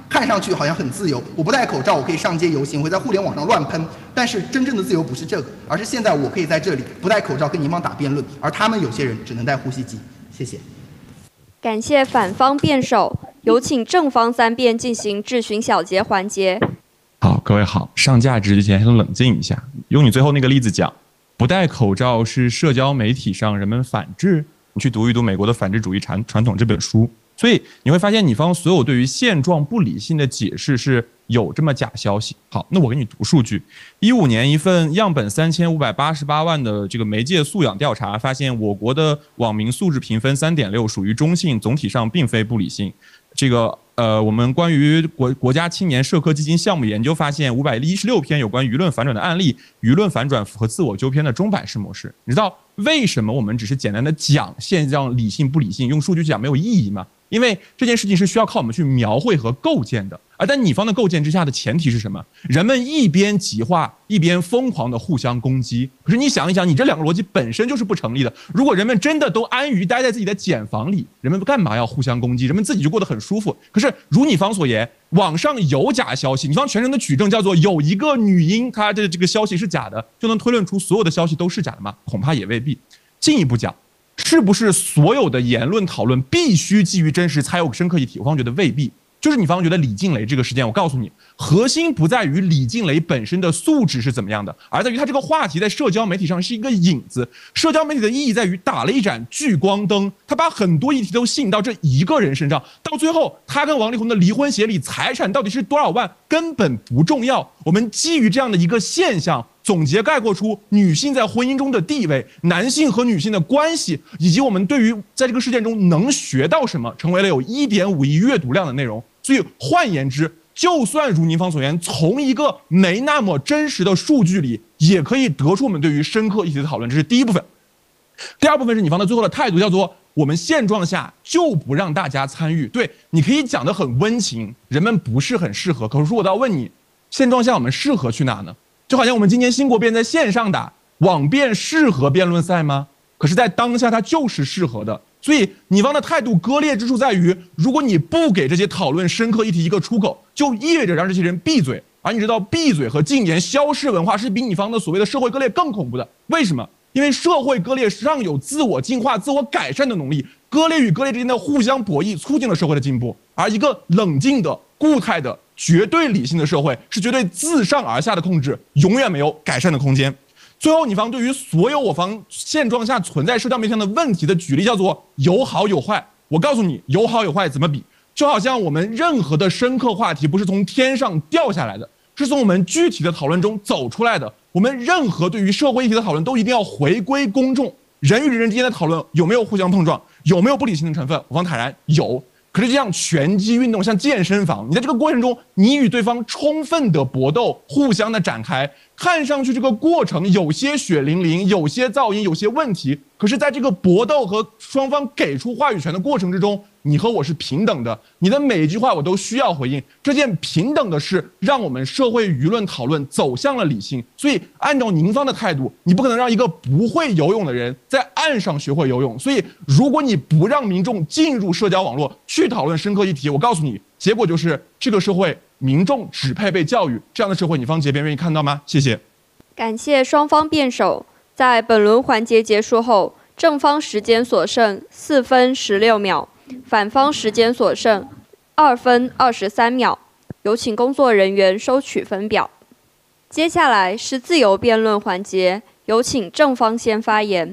看上去好像很自由，我不戴口罩，我可以上街游行，会在互联网上乱喷。但是真正的自由不是这个，而是现在我可以在这里不戴口罩跟您方打辩论，而他们有些人只能戴呼吸机。谢谢。 感谢反方辩手，有请正方3辩进行质询小结环节。 好，各位好，上价值之前先冷静一下。用你最后那个例子讲，不戴口罩是社交媒体上人们反制，你去读一读美国的《反智主义传统》这本书。所以你会发现，你方所有对于现状不理性的解释是有这么假消息。好，那我给你读数据：15年一份样本3588万的这个媒介素养调查发现，我国的网民素质评分3.6，属于中性，总体上并非不理性。这个我们关于国家青年社科基金项目研究发现，516篇有关舆论反转的案例，舆论反转符合自我纠偏的钟摆式模式。你知道为什么我们只是简单的讲现象理性不理性，用数据讲没有意义吗？因为这件事情是需要靠我们去描绘和构建的，而在你方的构建之下的前提是什么？人们一边极化，一边疯狂的互相攻击。可是你想一想，你这两个逻辑本身就是不成立的。如果人们真的都安于待在自己的茧房里，人们干嘛要互相攻击？人们自己就过得很舒服。可是如你方所言，网上有假消息，你方全程的举证叫做有一个女婴她的这个消息是假的，就能推论出所有的消息都是假的吗？恐怕也未必。进一步讲，是不是所有的言论讨论必须基于真实才有深刻议题？我方觉得未必。就是你方觉得李静蕾这个事件，我告诉你，核心不在于李静蕾本身的素质是怎么样的，而在于他这个话题在社交媒体上是一个影子。社交媒体的意义在于打了一盏聚光灯，他把很多议题都吸引到这一个人身上，到最后他跟王力宏的离婚协议财产到底是多少万根本不重要。我们基于这样的一个现象，总结概括出女性在婚姻中的地位，男性和女性的关系，以及我们对于在这个事件中能学到什么，成为了有1.5亿阅读量的内容。所以换言之，就算如您方所言，从一个没那么真实的数据里，也可以得出我们对于深刻议题的讨论。这是第一部分。第二部分是你方的最后的态度，叫做我们现状下就不让大家参与。对，你可以讲得很温情，人们不是很适合。可是我倒问你，现状下我们适合去哪呢？就好像我们今年新国辩在线上打，网辩适合辩论赛吗？可是在当下它就是适合的。所以你方的态度割裂之处在于，如果你不给这些讨论深刻议题一个出口，就意味着让这些人闭嘴。而你知道闭嘴和禁言消逝文化是比你方的所谓的社会割裂更恐怖的。为什么？因为社会割裂尚有自我进化、自我改善的能力，割裂与割裂之间的互相博弈促进了社会的进步。而一个冷静的、固态的、绝对理性的社会是绝对自上而下的控制，永远没有改善的空间。最后，你方对于所有我方现状下存在社交媒体上的问题的举例叫做有好有坏。我告诉你，有好有坏怎么比？就好像我们任何的深刻话题不是从天上掉下来的，是从我们具体的讨论中走出来的。我们任何对于社会议题的讨论都一定要回归公众。人与人之间的讨论有没有互相碰撞？有没有不理性的成分？我方坦然有。可是这样拳击运动像健身房，你在这个过程中，你与对方充分的搏斗，互相的展开，看上去这个过程有些血淋淋，有些噪音，有些问题。可是在这个搏斗和双方给出话语权的过程之中，你和我是平等的，你的每一句话我都需要回应。这件平等的事让我们社会舆论讨论走向了理性。所以按照您方的态度，你不可能让一个不会游泳的人在岸上学会游泳。所以如果你不让民众进入社交网络去讨论深刻议题，我告诉你，结果就是这个社会民众只配被教育。这样的社会，你方这边愿意看到吗？谢谢。 感谢双方辩手。在本轮环节结束后，正方时间所剩4分16秒，反方时间所剩2分23秒。有请工作人员收取分表。接下来是自由辩论环节，有请正方先发言。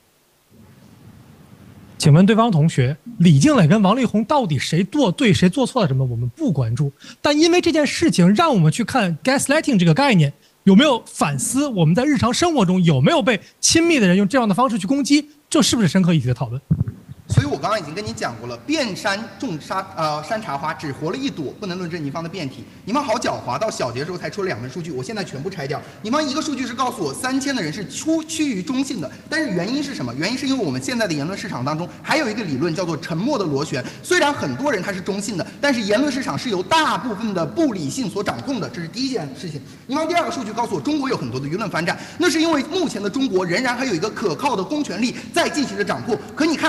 请问对方同学，李静蕾跟王力宏到底谁做对谁做错了什么？我们不关注，但因为这件事情让我们去看 gaslighting 这个概念，有没有反思我们在日常生活中有没有被亲密的人用这样的方式去攻击？这是不是深刻议题的讨论？ 所以我刚刚已经跟你讲过了，遍山种山茶花，只活了一朵，不能论证您方的辩题。您方好狡猾，到小节的时候才出了2份数据，我现在全部拆掉。您方一个数据是告诉我3000的人是趋于中性的，但是原因是什么？原因是因为我们现在的言论市场当中还有一个理论叫做沉默的螺旋。虽然很多人他是中性的，但是言论市场是由大部分的不理性所掌控的，这是第一件事情。您方第2个数据告诉我，中国有很多的舆论反转，那是因为目前的中国仍然还有一个可靠的公权力在进行着掌控。可你看不看美国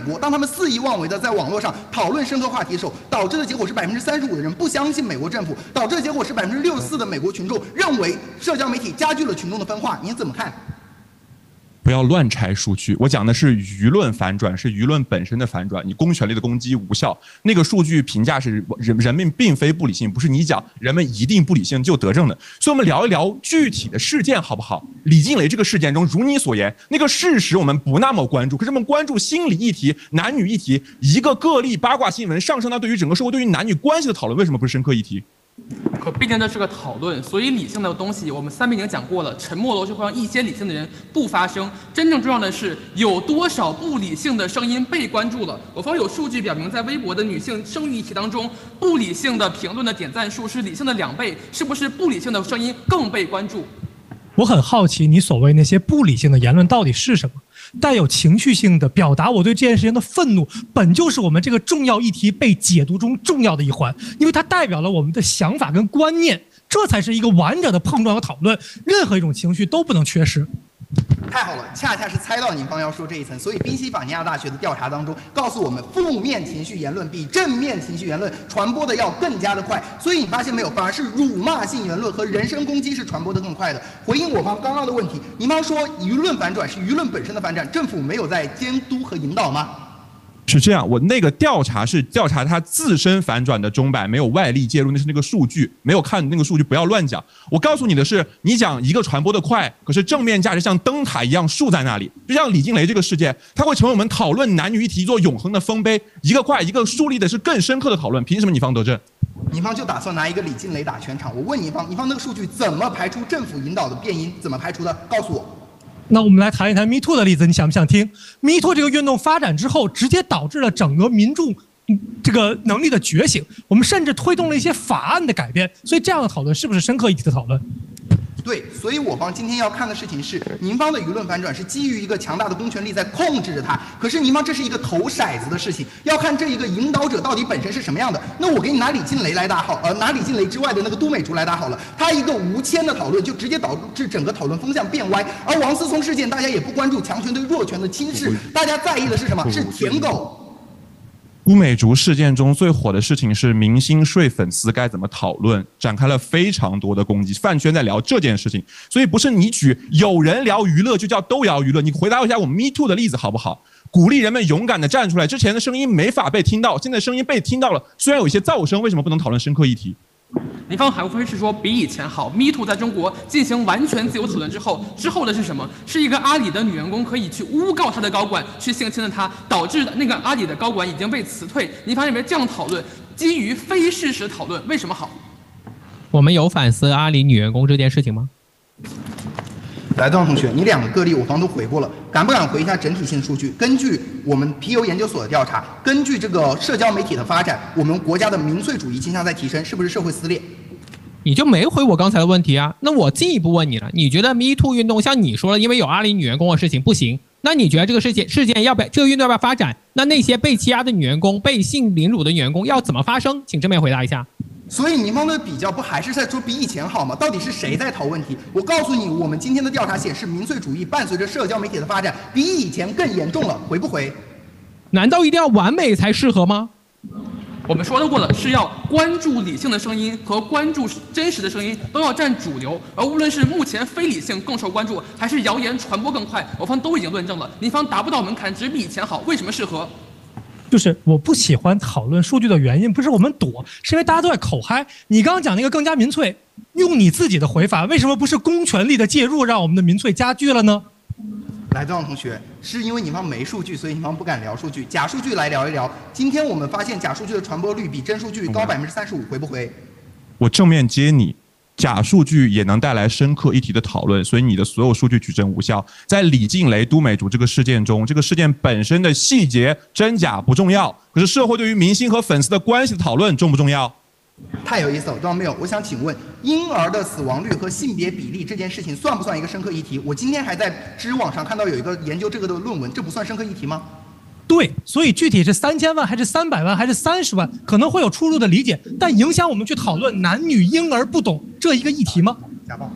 国，当他们肆意妄为的在网络上讨论深刻话题的时候，导致的结果是35%的人不相信美国政府，导致的结果是64%的美国群众认为社交媒体加剧了群众的分化。您怎么看？ 不要乱拆数据，我讲的是舆论反转，是舆论本身的反转。你公权力的攻击无效，那个数据评价是人们并非不理性，不是你讲人们一定不理性就得证的。所以我们聊一聊具体的事件好不好？李静蕾这个事件中，如你所言，那个事实我们不那么关注，可是我们关注心理议题、男女议题，一个个例八卦新闻上升到对于整个社会对于男女关系的讨论，为什么不是深刻议题？ 可毕竟这是个讨论，所以理性的东西我们3遍已经讲过了。沉默就会让一些理性的人不发声。真正重要的是有多少不理性的声音被关注了。我方有数据表明，在微博的女性生育议题当中，不理性的评论的点赞数是理性的2倍，是不是不理性的声音更被关注？ 我很好奇，你所谓那些不理性的言论到底是什么？带有情绪性的表达我对这件事情的愤怒，本就是我们这个重要议题被解读中重要的一环，因为它代表了我们的想法跟观念，这才是一个完整的碰撞和讨论，任何一种情绪都不能缺失。 太好了，恰恰是猜到您方要说这一层。所以宾夕法尼亚大学的调查当中告诉我们，负面情绪言论比正面情绪言论传播的要更加的快。所以你发现没有，反而是辱骂性言论和人身攻击是传播的更快的。回应我方刚刚的问题，您方说舆论反转是舆论本身的反转，政府没有在监督和引导吗？ 是这样，我那个调查是调查它自身反转的钟摆，没有外力介入，那是那个数据，没有看那个数据，不要乱讲。我告诉你的是，你讲一个传播的快，可是正面价值像灯塔一样竖在那里，就像李静蕾这个事件，它会成为我们讨论男女议题一座永恒的丰碑，一个快，一个树立的是更深刻的讨论。凭什么你方得证？ 你方就打算拿一个李静蕾打全场？我问你方那个数据怎么排除政府引导的变因？怎么排除的？告诉我。 那我们来谈一谈 MeToo 的例子，你想不想听 ？MeToo 这个运动发展之后，直接导致了整个民众这个能力的觉醒，我们甚至推动了一些法案的改变。所以这样的讨论是不是深刻议题的讨论？ 对，所以我方今天要看的事情是，您方的舆论反转是基于一个强大的公权力在控制着它，可是您方这是一个投骰子的事情，要看这一个引导者到底本身是什么样的。那我给你拿李静蕾来打好，拿李静蕾之外的那个都美竹来打好了，他一个无签的讨论就直接导致整个讨论风向变歪。而王思聪事件大家也不关注强权对弱权的轻视，大家在意的是什么？是舔狗。 都美竹事件中最火的事情是明星睡粉丝该怎么讨论，展开了非常多的攻击。饭圈在聊这件事情，所以不是你举有人聊娱乐就叫都聊娱乐。你回答一下我们 MeToo 的例子好不好？鼓励人们勇敢的站出来，之前的声音没法被听到，现在声音被听到了，虽然有一些噪声，为什么不能讨论深刻议题？ 您方还无非是说比以前好。MeToo 在中国进行完全自由讨论之后的是什么？是一个阿里的女员工可以去诬告她的高管去性侵了她，导致那个阿里的高管已经被辞退。您方认为这样讨论基于非事实讨论为什么好？ 我们有反思阿里女员工这件事情吗？ 来，段同学，你2个个例我方都回过了，敢不敢回一下整体性数据？根据我们皮尤研究所的调查，根据这个社交媒体的发展，我们国家的民粹主义倾向在提升，是不是社会撕裂？ 你就没回我刚才的问题啊？那我进一步问你了，你觉得 MeToo 运动像你说了，因为有阿里女员工的事情不行，那你觉得这个事件要不要这个运动要不要发展？那些被欺压的女员工、被性凌辱的女员工要怎么发声？请正面回答一下。 所以您方的比较不还是在说比以前好吗？到底是谁在讨问题？我告诉你，我们今天的调查显示，民粹主义伴随着社交媒体的发展，比以前更严重了。回不回？ 难道一定要完美才适合吗？ 我们说过了，是要关注理性的声音和关注真实的声音都要占主流，而无论是目前非理性更受关注，还是谣言传播更快，我方都已经论证了，您方达不到门槛，只比以前好，为什么适合？ 就是我不喜欢讨论数据的原因，不是我们躲，是因为大家都在口嗨。你刚刚讲那个更加民粹，用你自己的回法，为什么不是公权力的介入让我们的民粹加剧了呢？ 来，段同学，是因为你方没数据，所以你方不敢聊数据。假数据来聊一聊。今天我们发现假数据的传播率比真数据高35%，回不回？ 我正面接你。假数据也能带来深刻议题的讨论，所以你的所有数据举证无效。在李静蕾、都美竹这个事件中，这个事件本身的细节真假不重要，可是社会对于明星和粉丝的关系的讨论重不重要？ 太有意思了，段没有。我想请问，婴儿的死亡率和性别比例这件事情算不算一个深刻议题？我今天还在知网上看到有一个研究这个的论文，这不算深刻议题吗？ 对，所以具体是3000万还是300万还是30万，可能会有出入的理解，但影响我们去讨论男女婴儿不懂这一个议题吗？ 家暴，大家。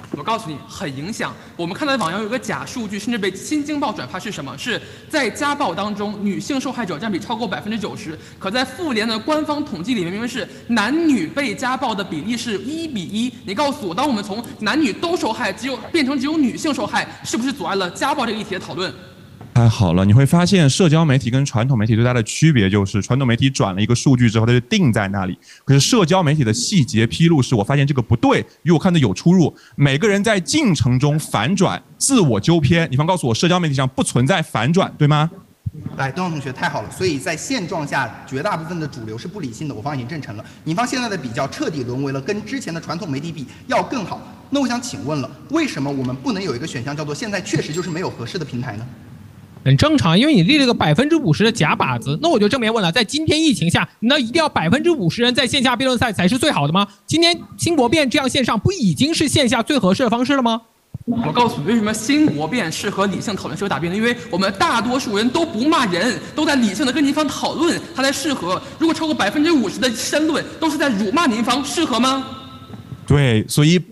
我告诉你，很影响。我们看到网上有一个假数据，甚至被《新京报》转发是什么？是在家暴当中，女性受害者占比超过90%，可在妇联的官方统计里面，明明是男女被家暴的比例是1:1。你告诉我，当我们从男女都受害，变成只有女性受害，是不是阻碍了家暴这个议题的讨论？ 太好了，你会发现社交媒体跟传统媒体最大的区别就是，传统媒体转了一个数据之后，它就定在那里。可是社交媒体的细节披露是，我发现这个不对，与我看的有出入。每个人在进程中反转，自我纠偏。你方告诉我，社交媒体上不存在反转，对吗？ 来，邓同学太好了。所以在现状下，绝大部分的主流是不理性的，我方已经证成了。你方现在的比较彻底沦为了跟之前的传统媒体比要更好。那我想请问了，为什么我们不能有一个选项叫做现在确实就是没有合适的平台呢？ 很正常，因为你立了个50%的假靶子，那我就正面问了，在今天疫情下，那一定要50%人在线下辩论赛才是最好的吗？今天新国辩这样线上不已经是线下最合适的方式了吗？ 我告诉你，为什么新国辩适合理性讨论、适合打辩论？因为我们大多数人都不骂人，都在理性的跟您方讨论，它才适合。如果超过50%的申论都是在辱骂您方，适合吗？ 对，所以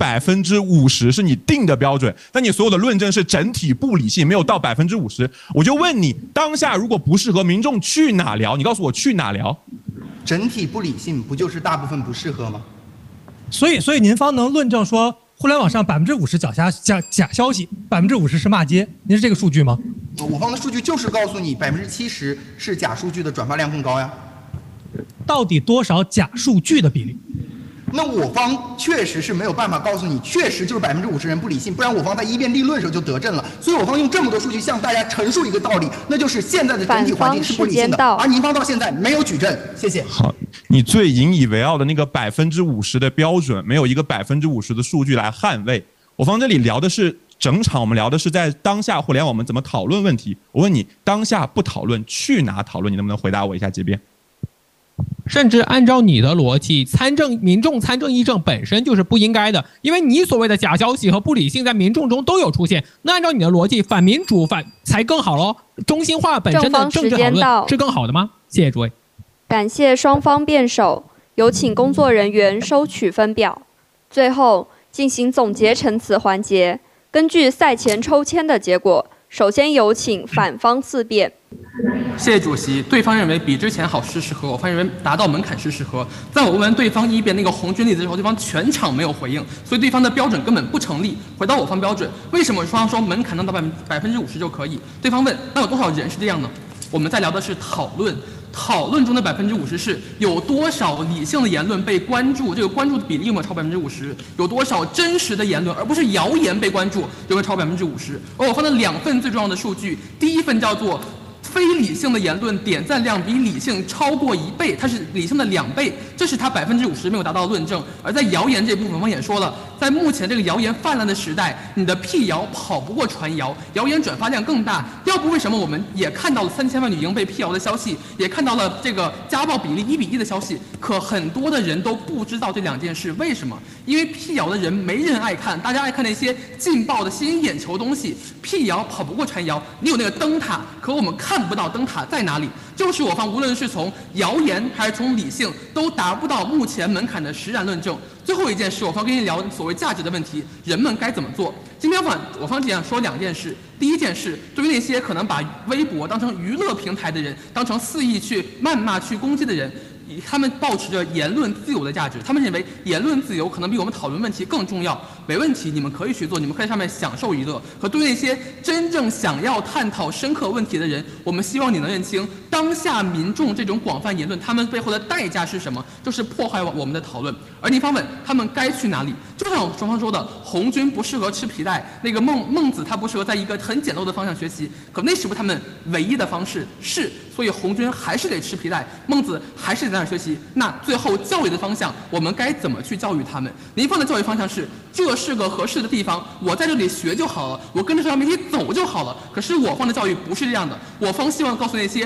50%是你定的标准，但你所有的论证是整体不理性，没有到50%。我就问你，当下如果不适合，民众去哪聊？你告诉我去哪聊？ 整体不理性不就是大部分不适合吗？ 所以您方能论证说，互联网上50%假消息，50%是骂街，您是这个数据吗？ 我方的数据就是告诉你，70%是假数据的转发量更高呀。 到底多少假数据的比例？ 那我方确实是没有办法告诉你，确实就是50%人不理性，不然我方在一辩立论的时候就得证了。所以我方用这么多数据向大家陈述一个道理，那就是现在的整体环境是不理性的，而您方到现在没有举证。谢谢。 好，你最引以为傲的那个50%的标准，没有一个50%的数据来捍卫。我方这里聊的是整场，我们聊的是在当下互联网我们怎么讨论问题。我问你，当下不讨论，去哪讨论？你能不能回答我一下，结辩？ 甚至按照你的逻辑，民众参政议政本身就是不应该的，因为你所谓的假消息和不理性在民众中都有出现。那按照你的逻辑，反民主才更好喽？中心化本身的政治讨论是更好的吗？谢谢诸位。 感谢双方辩手，有请工作人员收取分表。最后进行总结陈词环节。根据赛前抽签的结果，首先有请反方自辩。 谢谢主席。对方认为比之前好是适合，我方认为达到门槛是适合。在我问完对方一辩那个红军例子之后，对方全场没有回应，所以对方的标准根本不成立。回到我方标准，为什么双方说门槛能到50%就可以？对方问，那有多少人是这样呢？我们在聊的是讨论。讨论中的50%是有多少理性的言论被关注，这个关注的比例有没有超50%？有多少真实的言论，而不是谣言被关注，有没有超50%？而我方的2份最重要的数据，第一份叫做非理性的言论点赞量比理性超过1倍，它是理性的2倍，这是它50%没有达到的论证。而在谣言这部分，我们也说了，在目前这个谣言泛滥的时代，你的辟谣跑不过传谣，谣言转发量更大。要不为什么我们也看到了3000万女婴被辟谣的消息，也看到了这个家暴比例1:1的消息？可很多的人都不知道这2件事，为什么？因为辟谣的人没人爱看，大家爱看那些劲爆的吸引眼球的东西。辟谣跑不过传谣，你有那个灯塔，可我们看不到灯塔在哪里。就是我方无论是从谣言还是从理性，都达不到目前门槛的实然论证。最后一件事，我方跟你聊所谓价值的问题，人们该怎么做？今天我方只想说2件事。第一件事，对于那些可能把微博当成娱乐平台的人，当成肆意去谩骂、去攻击的人，他们抱持着言论自由的价值，他们认为言论自由可能比我们讨论问题更重要。没问题，你们可以去做，你们可以在上面享受娱乐。可对于那些真正想要探讨深刻问题的人，我们希望你能认清当下民众这种广泛言论，他们背后的代价是什么？就是破坏我们的讨论。而您方问他们该去哪里，就像双方说的，红军不适合吃皮带，那个孟子他不适合在一个很简陋的方向学习，可那是不是他们唯一的方式？是，所以红军还是得吃皮带，孟子还是得在那儿学习。那最后教育的方向，我们该怎么去教育他们？您方的教育方向是，这是个合适的地方，我在这里学就好了，我跟着社交媒体走就好了。可是我方的教育不是这样的，我方希望告诉那些真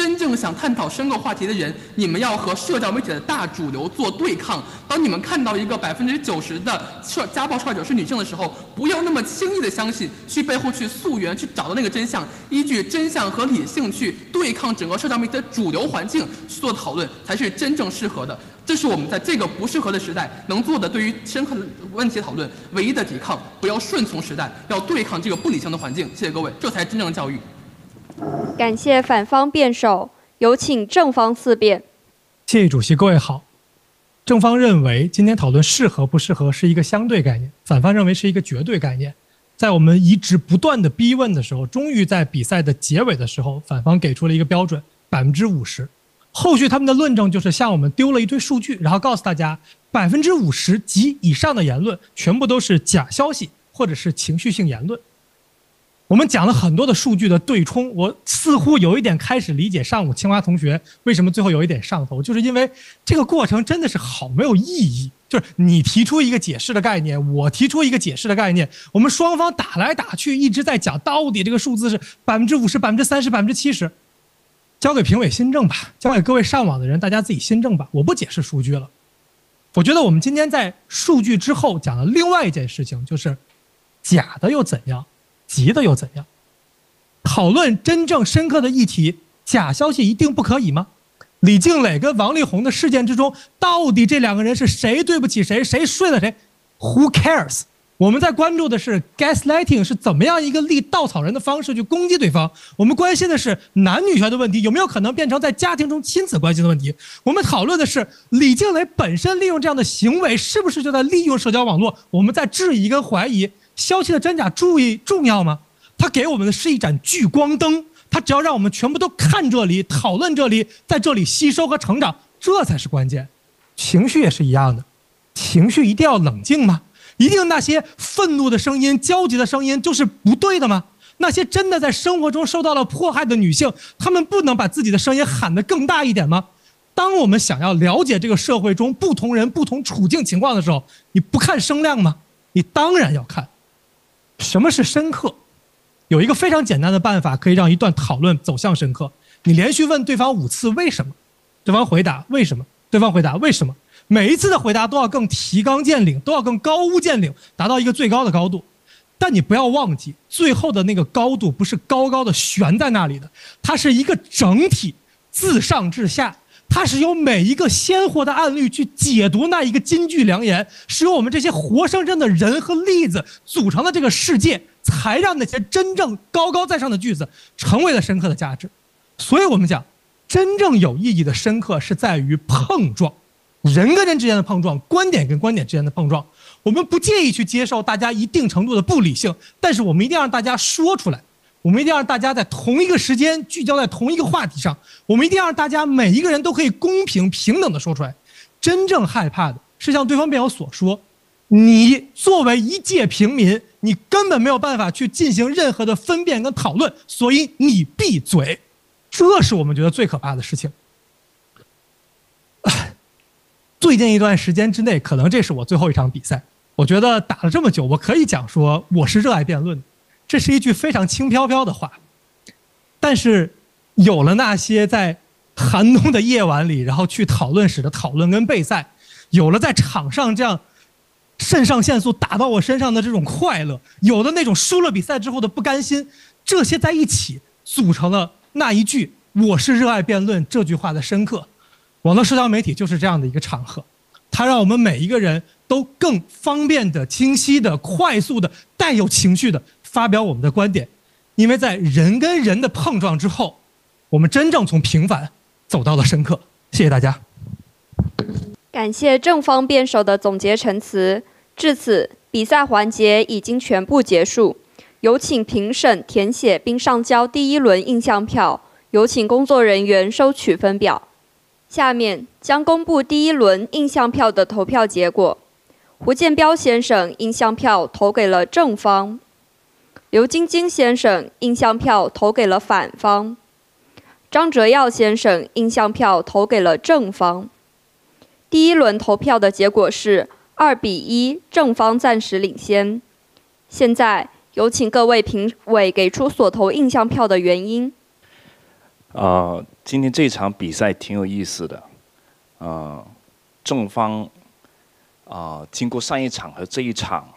真正想探讨深刻话题的人，你们要和社交媒体的大主流做对抗。当你们看到一个90%的家暴受害者是女性的时候，不要那么轻易的相信，去背后去溯源，去找到那个真相，依据真相和理性去对抗整个社交媒体的主流环境去做讨论，才是真正适合的。这是我们在这个不适合的时代能做的对于深刻的问题讨论唯一的抵抗。不要顺从时代，要对抗这个不理性的环境。谢谢各位，这才是真正的教育。 感谢反方辩手，有请正方4辩。 谢谢主席，各位好。正方认为今天讨论适合不适合是一个相对概念，反方认为是一个绝对概念。在我们一直不断的逼问的时候，终于在比赛的结尾的时候，反方给出了一个标准50%。后续他们的论证就是向我们丢了一堆数据，然后告诉大家50%及以上的言论全部都是假消息或者是情绪性言论。我们讲了很多的数据的对冲，我似乎有一点开始理解上午清华同学为什么最后有一点上头，就是因为这个过程真的是好没有意义。就是你提出一个解释的概念，我提出一个解释的概念，我们双方打来打去，一直在讲到底这个数字是50%、30%、70%。交给评委心证吧，交给各位上网的人，大家自己心证吧。我不解释数据了。我觉得我们今天在数据之后讲了另外一件事情，就是假的又怎样，急的又怎样？讨论真正深刻的议题，假消息一定不可以吗？李静蕾跟王力宏的事件之中，到底这两个人是谁对不起谁，谁睡了谁 ？Who cares？我们在关注的是 gaslighting 是怎么样一个立稻草人的方式去攻击对方。我们关心的是男女权的问题，有没有可能变成在家庭中亲子关系的问题。我们讨论的是李静蕾本身利用这样的行为是不是就在利用社交网络。我们在质疑跟怀疑消息的真假重要吗？它给我们的是一盏聚光灯，它只要让我们全部都看这里，讨论这里，在这里吸收和成长，这才是关键。情绪也是一样的，情绪一定要冷静吗？一定那些愤怒的声音、焦急的声音就是不对的吗？那些真的在生活中受到了迫害的女性，她们不能把自己的声音喊得更大一点吗？当我们想要了解这个社会中不同人、不同处境情况的时候，你不看声量吗？你当然要看。什么是深刻？有一个非常简单的办法可以让一段讨论走向深刻。你连续问对方5次为什么，对方回答为什么，对方回答为什么。每一次的回答都要更提纲挈领，都要更高屋建瓴，达到一个最高的高度。但你不要忘记，最后的那个高度不是高高的悬在那里的，它是一个整体，自上至下，它是由每一个鲜活的案例去解读那一个金句良言，是由我们这些活生生的人和例子组成的这个世界，才让那些真正高高在上的句子成为了深刻的价值。所以我们讲，真正有意义的深刻是在于碰撞。人跟人之间的碰撞，观点跟观点之间的碰撞，我们不介意去接受大家一定程度的不理性，但是我们一定要让大家说出来，我们一定要让大家在同一个时间聚焦在同一个话题上，我们一定要让大家每一个人都可以公平平等的说出来。真正害怕的是像对方辩友所说，你作为一介平民，你根本没有办法去进行任何的分辨跟讨论，所以你闭嘴，这是我们觉得最可怕的事情。最近一段时间之内，可能这是我最后一场比赛。我觉得打了这么久，我可以讲说我是热爱辩论，这是一句非常轻飘飘的话。但是有了那些在寒冬的夜晚里，然后去讨论史的讨论跟备赛，有了在场上这样肾上腺素打到我身上的这种快乐，有了那种输了比赛之后的不甘心，这些在一起组成了那一句我是热爱辩论这句话的深刻。网络社交媒体就是这样的一个场合，它让我们每一个人都更方便的、清晰的、快速的、带有情绪的发表我们的观点。因为在人跟人的碰撞之后，我们真正从平凡走到了深刻。谢谢大家。 感谢正方辩手的总结陈词。至此，比赛环节已经全部结束。有请评审填写并上交第一轮印象票，有请工作人员收取分表。下面将公布第一轮印象票的投票结果。胡建彪先生印象票投给了正方，刘晶晶先生印象票投给了反方，张哲耀先生印象票投给了正方。第一轮投票的结果是2-1，正方暂时领先。现在有请各位评委给出所投印象票的原因。 今天这场比赛挺有意思的，正方经过上一场和这一场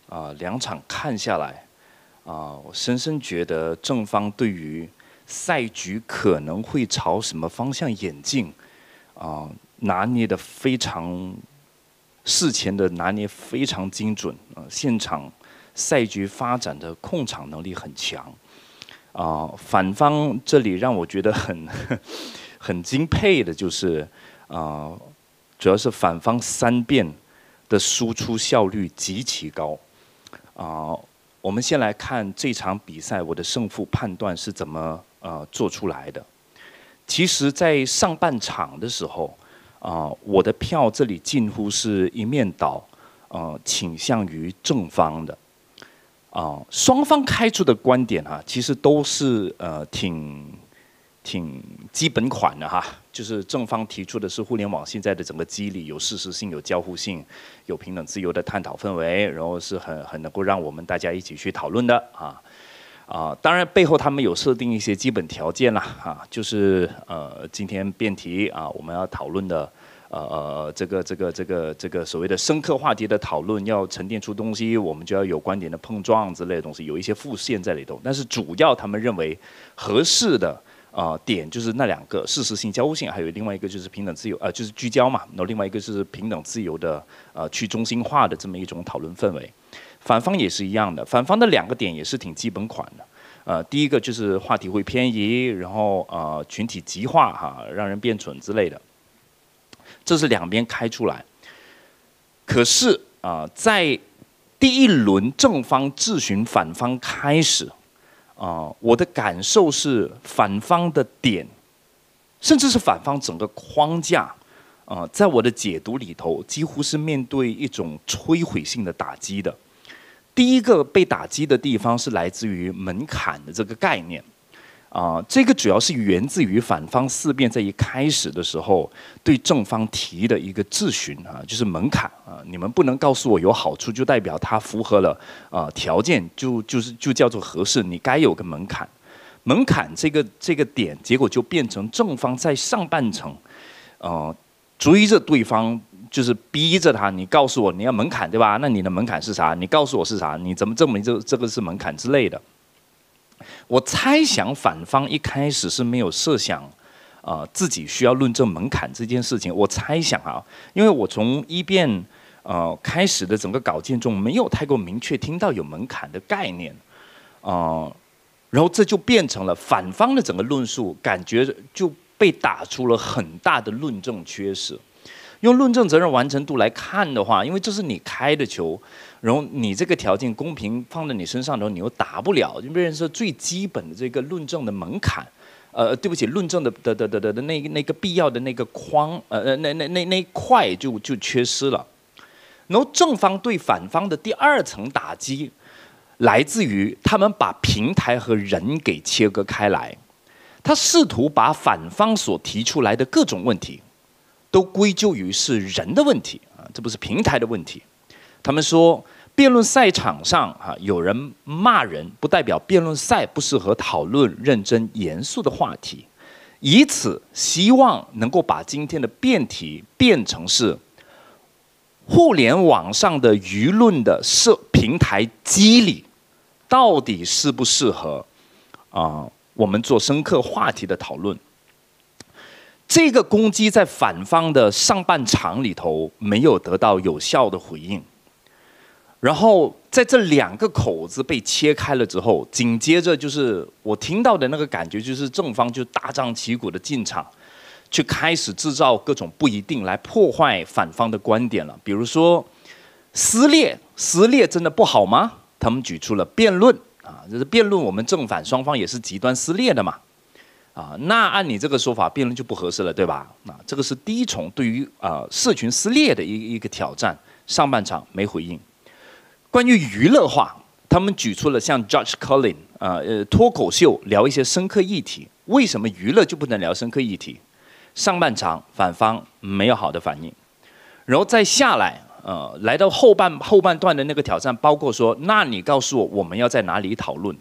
2场看下来，我深深觉得正方对于赛局可能会朝什么方向演进，拿捏的非常，事前的拿捏非常精准，现场赛局发展的控场能力很强。反方这里让我觉得很敬佩的就是，主要是反方3辩的输出效率极其高。我们先来看这场比赛我的胜负判断是怎么做出来的。其实，在上半场的时候，我的票这里近乎是一面倒，倾向于正方的。双方开出的观点其实都是挺基本款的哈，就是正方提出的是互联网现在的整个机理有事实性、有交互性、有平等自由的探讨氛围，然后是很能够让我们大家一起去讨论的当然背后他们有设定一些基本条件啦就是今天辩题我们要讨论的。这个所谓的深刻话题的讨论，要沉淀出东西，我们就要有观点的碰撞之类的东西，有一些副线在里头。但是主要他们认为合适的点就是那2个：事实性、交互性，还有另外一个就是平等自由，就是聚焦嘛。然后另外一个是平等自由的去中心化的这么一种讨论氛围。反方也是一样的，反方的2个点也是挺基本款的。第一个就是话题会偏移，然后群体极化让人变蠢之类的。这是2边开出来，可是在第一轮正方质询反方开始，我的感受是反方的点，甚至是反方整个框架，在我的解读里头，几乎是面对一种摧毁性的打击的。第一个被打击的地方是来自于门槛的这个概念。这个主要是源自于反方4辩在一开始的时候对正方提的一个质询就是门槛你们不能告诉我有好处就代表它符合了条件就叫做合适，你该有个门槛。门槛这个点，结果就变成正方在上半程追着对方，就是逼着他，你告诉我你要门槛对吧？那你的门槛是啥？你告诉我是啥？你怎么证明这个是门槛之类的？我猜想反方一开始是没有设想，自己需要论证门槛这件事情。我猜想因为我从1辩开始的整个稿件中没有太过明确听到有门槛的概念，然后这就变成了反方的整个论述，感觉就被打出了很大的论证缺失。用论证责任完成度来看的话，因为这是你开的球，然后你这个条件公平放在你身上的时候，你又达不了，就变成是最基本的这个论证的门槛。对不起，论证的那个必要的那个框，那一块就缺失了。然后正方对反方的第2层打击，来自于他们把平台和人给切割开来，他试图把反方所提出来的各种问题都归咎于是人的问题这不是平台的问题。他们说辩论赛场上有人骂人，不代表辩论赛不适合讨论认真严肃的话题，以此希望能够把今天的辩题变成是互联网上的舆论的平台机理到底适不适合我们做深刻话题的讨论。这个攻击在反方的上半场里头没有得到有效的回应，然后在这2个口子被切开了之后，紧接着就是我听到的那个感觉，就是正方就大张旗鼓的进场，去开始制造各种不一定来破坏反方的观点了。比如说撕裂真的不好吗？他们举出了辩论这是辩论，我们正反双方也是极端撕裂的嘛。那按你这个说法，辩论就不合适了，对吧？这个是第一重对于社群撕裂的一个挑战，上半场没回应。关于娱乐化，他们举出了像 Judge Colin 脱口秀聊一些深刻议题，为什么娱乐就不能聊深刻议题？上半场反方没有好的反应，然后再下来来到后半段的那个挑战，包括说，那你告诉我们要在哪里讨论？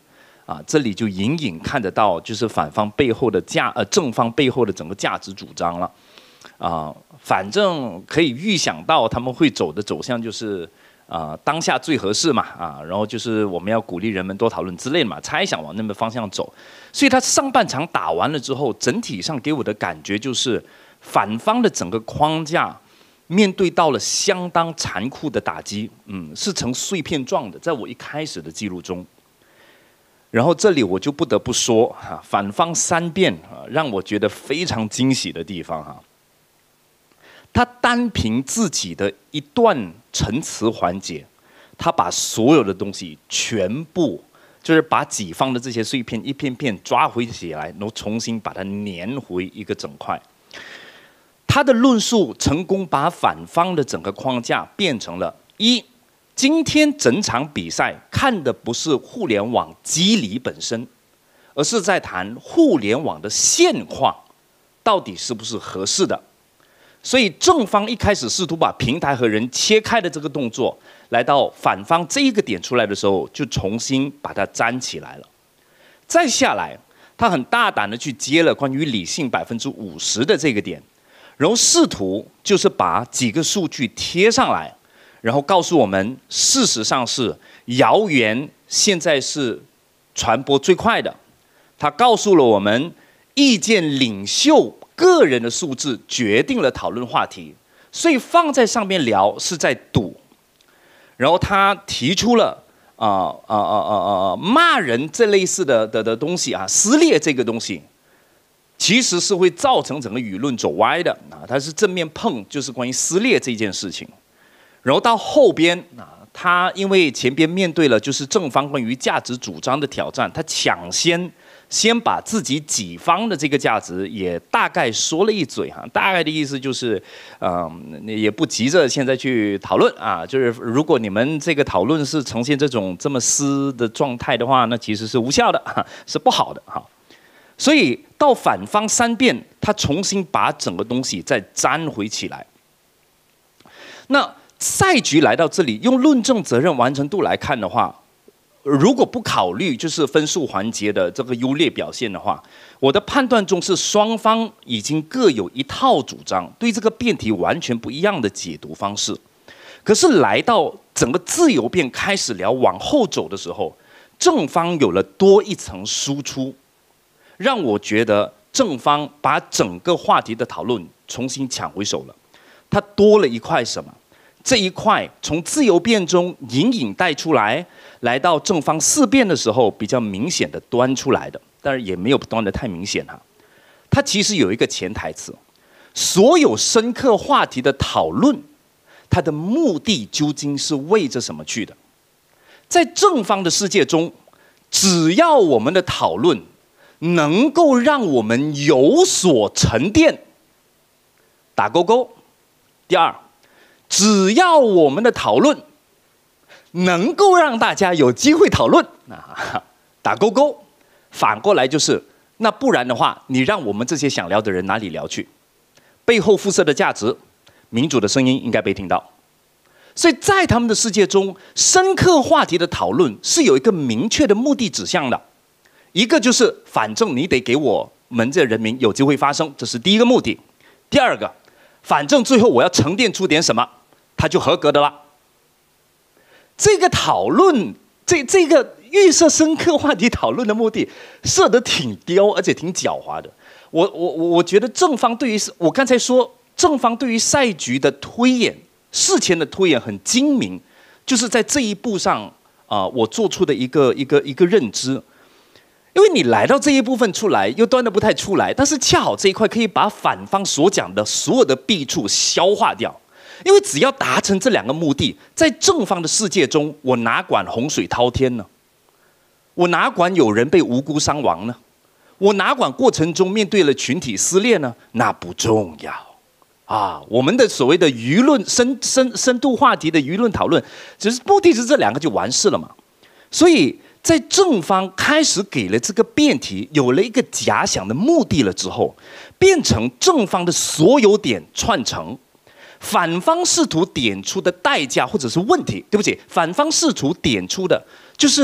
这里就隐隐看得到，就是反方背后的正方背后的整个价值主张了，反正可以预想到他们会走的走向就是当下最合适嘛，然后就是我们要鼓励人们多讨论之类的嘛，猜想往那个方向走。所以他上半场打完了之后，整体上给我的感觉就是反方的整个框架面对到了相当残酷的打击，是呈碎片状的，在我一开始的记录中。然后这里我就不得不说反方三辩让我觉得非常惊喜的地方他单凭自己的一段陈词环节，他把所有的东西全部就是把己方的这些碎片一片片抓回起来，然后重新把它粘回一个整块。他的论述成功把反方的整个框架变成了今天整场比赛看的不是互联网机理本身，而是在谈互联网的现况到底是不是合适的。所以正方一开始试图把平台和人切开的这个动作，来到反方这一个点出来的时候，就重新把它粘起来了。再下来，他很大胆的去接了关于理性50%的这个点，然后试图就是把几个数据贴上来，然后告诉我们，事实上是谣言现在是传播最快的。他告诉了我们，意见领袖个人的素质决定了讨论话题，所以放在上面聊是在赌。然后他提出了骂人这类似的东西撕裂这个东西，其实是会造成整个舆论走歪的他是正面碰，就是关于撕裂这件事情。然后到后边他因为前边面对了就是正方关于价值主张的挑战，他抢先把自己己方的这个价值也大概说了一嘴大概的意思就是也不急着现在去讨论就是如果你们这个讨论是呈现这么撕的状态的话，那其实是无效的是不好的所以到反方三辩，他重新把整个东西再粘回起来。那赛局来到这里，用论证责任完成度来看的话，如果不考虑就是分数环节的这个优劣表现的话，我的判断中是双方已经各有一套主张，对这个辩题完全不一样的解读方式。可是来到整个自由辩开始聊往后走的时候，正方有了多一层输出，让我觉得正方把整个话题的讨论重新抢回手了。他多了一块什么？这一块从自由辩中隐隐带出来，来到正方四辩的时候比较明显的端出来的，但是也没有端得太明显它其实有一个潜台词，所有深刻话题的讨论，它的目的究竟是为着什么去的？在正方的世界中，只要我们的讨论能够让我们有所沉淀，打勾勾。第二，只要我们的讨论能够让大家有机会讨论，打勾勾。反过来就是，那不然的话，你让我们这些想聊的人哪里聊去？背后辐射的价值，民主的声音应该被听到。所以在他们的世界中，深刻话题的讨论是有一个明确的目的指向的，一个就是反正你得给我们这人民有机会发声，这是第一个目的。第二个，反正最后我要沉淀出点什么，它就合格的了。这个讨论，这个预设深刻话题讨论的目的设得挺刁，而且挺狡猾的。我觉得正方对于我刚才说正方对于赛局的推演，事前的推演很精明，就是在这一步上我做出的一个认知。因为你来到这一部分出来，又端得不太出来，但是恰好这一块可以把反方所讲的所有的弊处消化掉。因为只要达成这两个目的，在正方的世界中，我哪管洪水滔天呢？我哪管有人被无辜伤亡呢？我哪管过程中面对了群体撕裂呢？那不重要我们的所谓的舆论深度话题的舆论讨论，只是目的是这两个就完事了嘛。所以在正方开始给了这个辩题有了一个假想的目的了之后，变成正方的所有点串成反方试图点出的代价或者是问题，对不起，反方试图点出的就是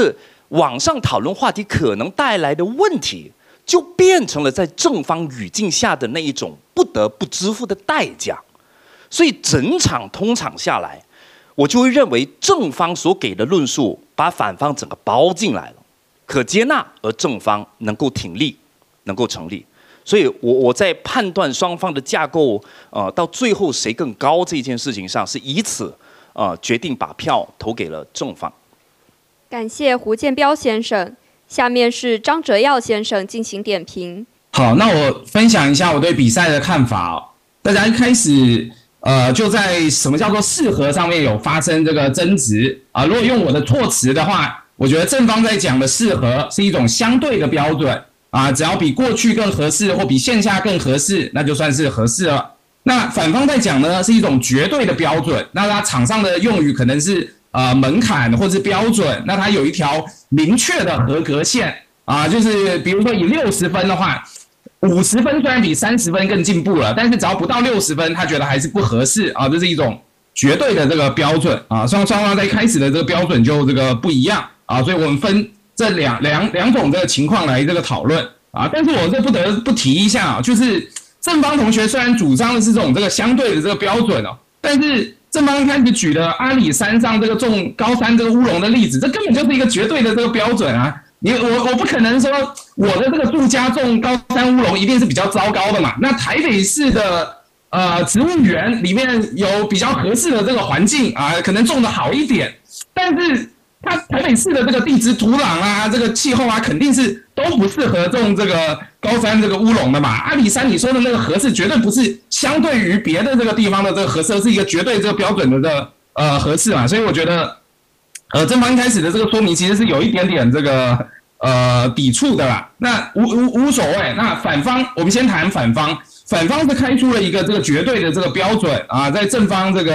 网上讨论话题可能带来的问题，就变成了在正方语境下的那一种不得不支付的代价。所以整场通场下来，我就会认为正方所给的论述把反方整个包进来了，可接纳，而正方能够挺立，能够成立。所以我在判断双方的架构，到最后谁更高这件事情上，是以此决定把票投给了正方。 感谢胡建彪先生，下面是张哲耀先生进行点评。 好，那我分享一下我对比赛的看法哦。大家一开始就在什么叫做适合上面有发生这个争执啊。如果用我的措辞的话，我觉得正方在讲的适合是一种相对的标准啊，只要比过去更合适或比线下更合适，那就算是合适了。那反方在讲呢是一种绝对的标准，那它场上的用语可能是门槛或是标准，那它有一条明确的合格线啊，就是比如说以60分的话，50分虽然比30分更进步了，但是只要不到60分，他觉得还是不合适啊，这是一种绝对的这个标准啊。双方在开始的这个标准就这个不一样啊，所以我们分这两种这个情况来这个讨论啊。但是我这不得不提一下啊，就是正方同学虽然主张的是这种这个相对的这个标准哦，但是正方开始举的阿里山上这个种高山这个乌龙的例子，这根本就是一个绝对的这个标准啊。我不可能说我的这个住家种高山乌龙一定是比较糟糕的嘛。那台北市的植物园里面有比较合适的这个环境啊，可能种的好一点，但是它台北市的这个地质土壤啊，这个气候啊，肯定是都不适合种这个高山这个乌龙的嘛。阿里山你说的那个合适，绝对不是相对于别的这个地方的这个合适，是一个绝对这个标准的这个合适嘛。所以我觉得正方一开始的这个说明其实是有一点点这个抵触的啦。那无所谓。那反方我们先谈反方，反方是开出了一个这个绝对的这个标准啊，在正方这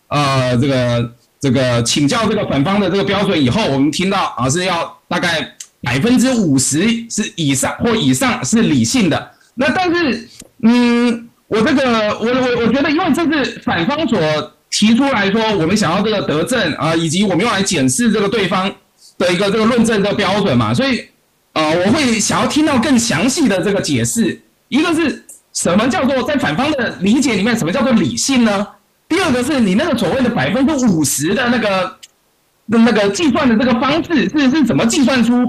个请教这个反方的这个标准以后，我们听到啊是要大概50%是以上是理性的。那但是我觉得因为这是反方所提出来说我们想要这个得证啊，以及我们用来检视这个对方的一个这个论证的标准嘛，所以我会想要听到更详细的这个解释。一个是什么叫做在反方的理解里面什么叫做理性呢？第二个是你那个所谓的50%的那个计算的这个方式是怎么计算出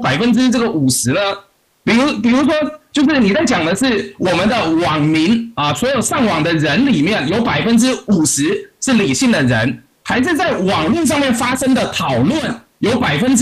50%呢？比如说，就是你在讲的是我们的网民啊，所有上网的人里面有50%是理性的人，还是在网络上面发生的讨论有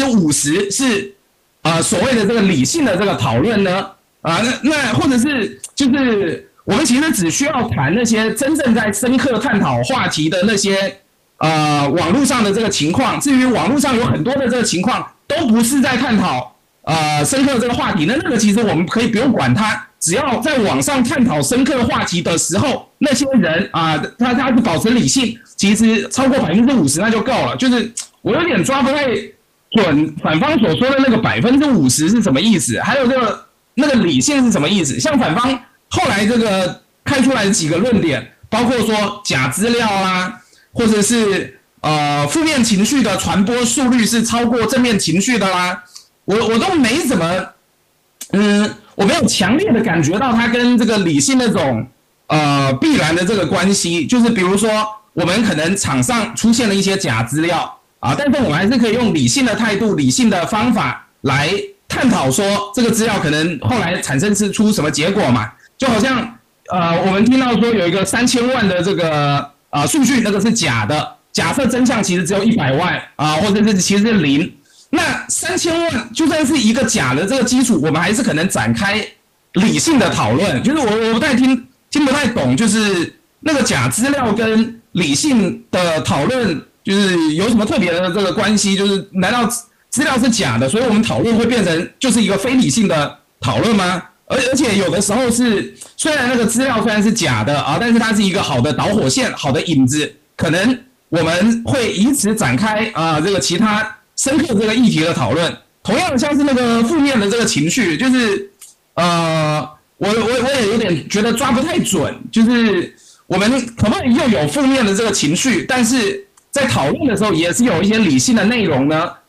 50%是所谓的这个理性的这个讨论呢？那或者是就是我们其实只需要谈那些真正在深刻探讨话题的那些网络上的这个情况，至于网络上有很多的这个情况都不是在探讨深刻这个话题，那个其实我们可以不用管它，只要在网上探讨深刻话题的时候，那些人他是保持理性，其实超过50%那就够了。就是我有点抓不太准反方所说的那个50%是什么意思，还有那个理性是什么意思。像反方后来这个开出来的几个论点，包括说假资料啦，或者是负面情绪的传播速率是超过正面情绪的啦，我都没怎么我没有强烈的感觉到它跟这个理性那种必然的这个关系。就是比如说我们可能场上出现了一些假资料啊，但是我们还是可以用理性的态度、理性的方法来探讨说这个资料可能后来产生出什么结果嘛。就好像我们听到说有一个3000万的这个数据，那个是假的，假设真相其实只有100万或者是其实是0。那3000万就算是一个假的这个基础，我们还是可能展开理性的讨论。就是我不太听不太懂，就是那个假资料跟理性的讨论就是有什么特别的这个关系？就是难道资料是假的，所以我们讨论会变成就是一个非理性的讨论吗？而且有的时候是，虽然那个资料虽然是假的但是它是一个好的导火线、好的引子，可能我们会以此展开这个其他深刻这个议题的讨论。同样像是那个负面的这个情绪，就是我也有点觉得抓不太准，就是我们可不可以又有负面的这个情绪，但是在讨论的时候也是有一些理性的内容呢？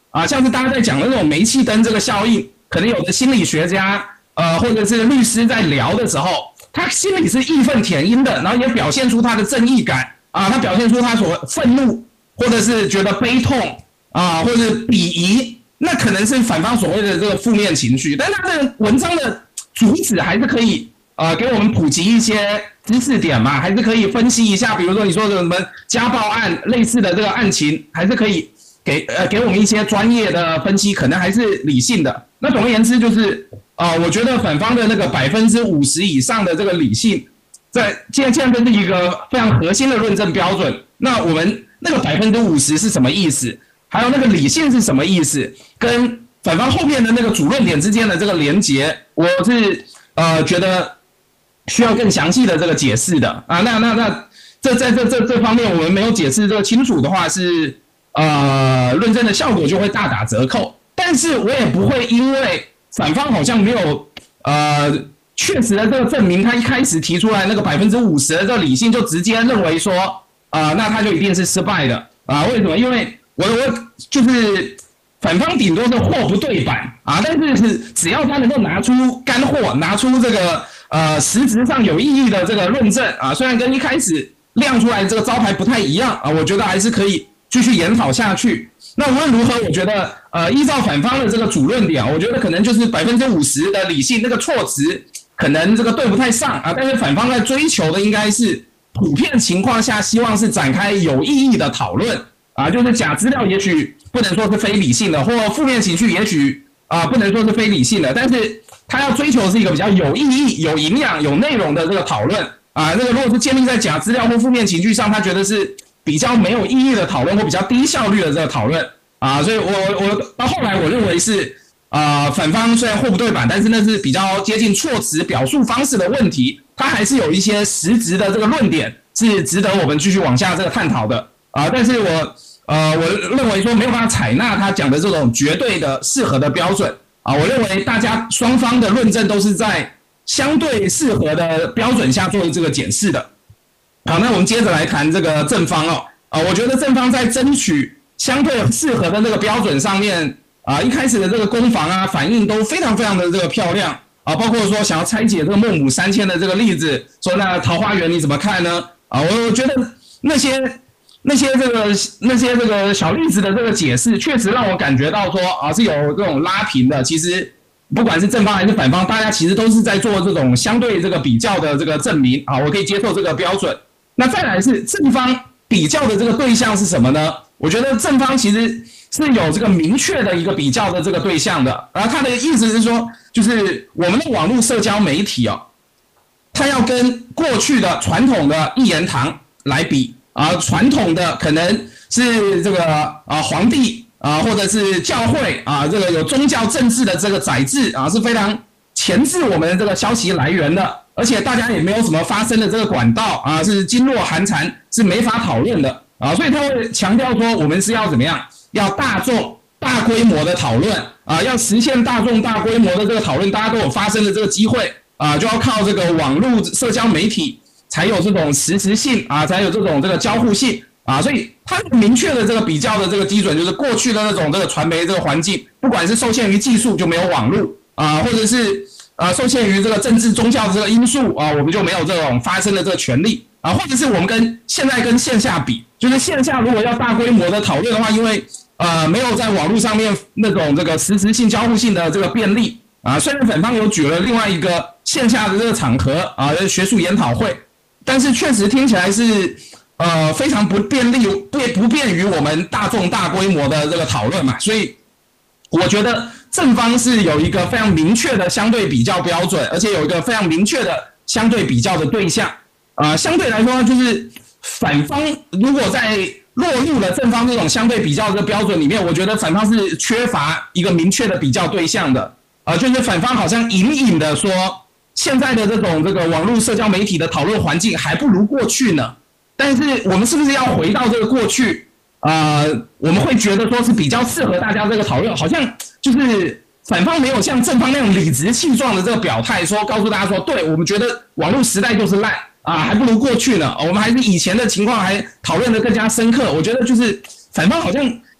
啊，像是大家在讲的那种煤气灯这个效应，可能有的心理学家或者是律师在聊的时候，他心里是义愤填膺的，然后也表现出他的正义感啊，他表现出他所愤怒，或者是觉得悲痛啊，或者是鄙夷，那可能是反方所谓的这个负面情绪，但是他的文章的主旨还是可以给我们普及一些知识点嘛，还是可以分析一下，比如说你说的什么家暴案类似的这个案情，还是可以给我们一些专业的分析，可能还是理性的。那总而言之就是我觉得反方的那个50%以上的这个理性，既然这是一个非常核心的论证标准，那我们那个50%是什么意思？还有那个理性是什么意思？跟反方后面的那个主论点之间的这个连结，我是觉得需要更详细的这个解释的啊。那这方面我们没有解释这个清楚的话，是论证的效果就会大打折扣。但是我也不会因为反方好像没有确实的这个证明，他一开始提出来那个50%的这个理性，就直接认为说那他就一定是失败的啊？为什么？因为我就是反方顶多是货不对版啊，但是只要他能够拿出干货，拿出这个实质上有意义的这个论证啊，虽然跟一开始亮出来这个招牌不太一样啊，我觉得还是可以继续研讨下去。那无论如何，我觉得依照反方的这个主论点，我觉得可能就是50%的理性那个措辞可能这个对不太上啊，但是反方在追求的应该是普遍情况下希望是展开有意义的讨论啊，就是假资料也许不能说是非理性的，或负面情绪也许不能说是非理性的，但是他要追求的是一个比较有意义、有营养、有内容的这个讨论啊。这个如果是建立在假资料或负面情绪上，他觉得是比较没有意义的讨论或比较低效率的这个讨论啊，所以我到后来我认为是反方虽然货不对版，但是那是比较接近措辞表述方式的问题，它还是有一些实质的这个论点是值得我们继续往下这个探讨的啊。但是我认为说没有办法采纳他讲的这种绝对的适合的标准啊。我认为大家双方的论证都是在相对适合的标准下做这个检视的。好，那我们接着来谈这个正方我觉得正方在争取相对适合的这个标准上面一开始的这个攻防反应都非常非常的这个漂亮包括说想要拆解这个孟母三迁的这个例子，说那桃花源你怎么看呢？我觉得那些这个小例子的这个解释，确实让我感觉到说是有这种拉平的。其实不管是正方还是反方，大家其实都是在做这种相对这个比较的这个证明我可以接受这个标准。那再来是正方比较的这个对象是什么呢？我觉得正方其实是有这个明确的一个比较的这个对象的，然后他的意思是说，就是我们的网络社交媒体它要跟过去的传统的一言堂来比传统的可能是这个皇帝或者是教会这个有宗教政治的这个宰制是非常钳制我们这个消息来源的，而且大家也没有什么发声的这个管道是噤若寒蝉，是没法讨论的所以他会强调说我们是要怎么样，要大众大规模的讨论要实现大众大规模的这个讨论，大家都有发声的这个机会就要靠这个网络社交媒体才有这种实时性才有这种这个交互性所以它明确的这个比较的这个基准就是过去的那种这个传媒这个环境，不管是受限于技术就没有网络或者是受限于这个政治宗教的这个因素我们就没有这种发声的这个权利或者是我们现在跟线下比，就是线下如果要大规模的讨论的话，因为没有在网络上面那种这个实时性交互性的这个便利虽然反方有举了另外一个线下的这个场合学术研讨会，但是确实听起来是非常不便于我们大众大规模的这个讨论嘛，所以我觉得正方是有一个非常明确的相对比较标准，而且有一个非常明确的相对比较的对象相对来说就是反方如果在落入了正方这种相对比较的标准里面，我觉得反方是缺乏一个明确的比较对象的就是反方好像隐隐的说现在的这种这个网络社交媒体的讨论环境还不如过去呢，但是我们是不是要回到这个过去我们会觉得说是比较适合大家这个讨论，好像就是反方没有像正方那样理直气壮的这个表态，说告诉大家说对我们觉得网络时代就是烂还不如过去呢我们还是以前的情况还讨论的更加深刻。我觉得就是反方好像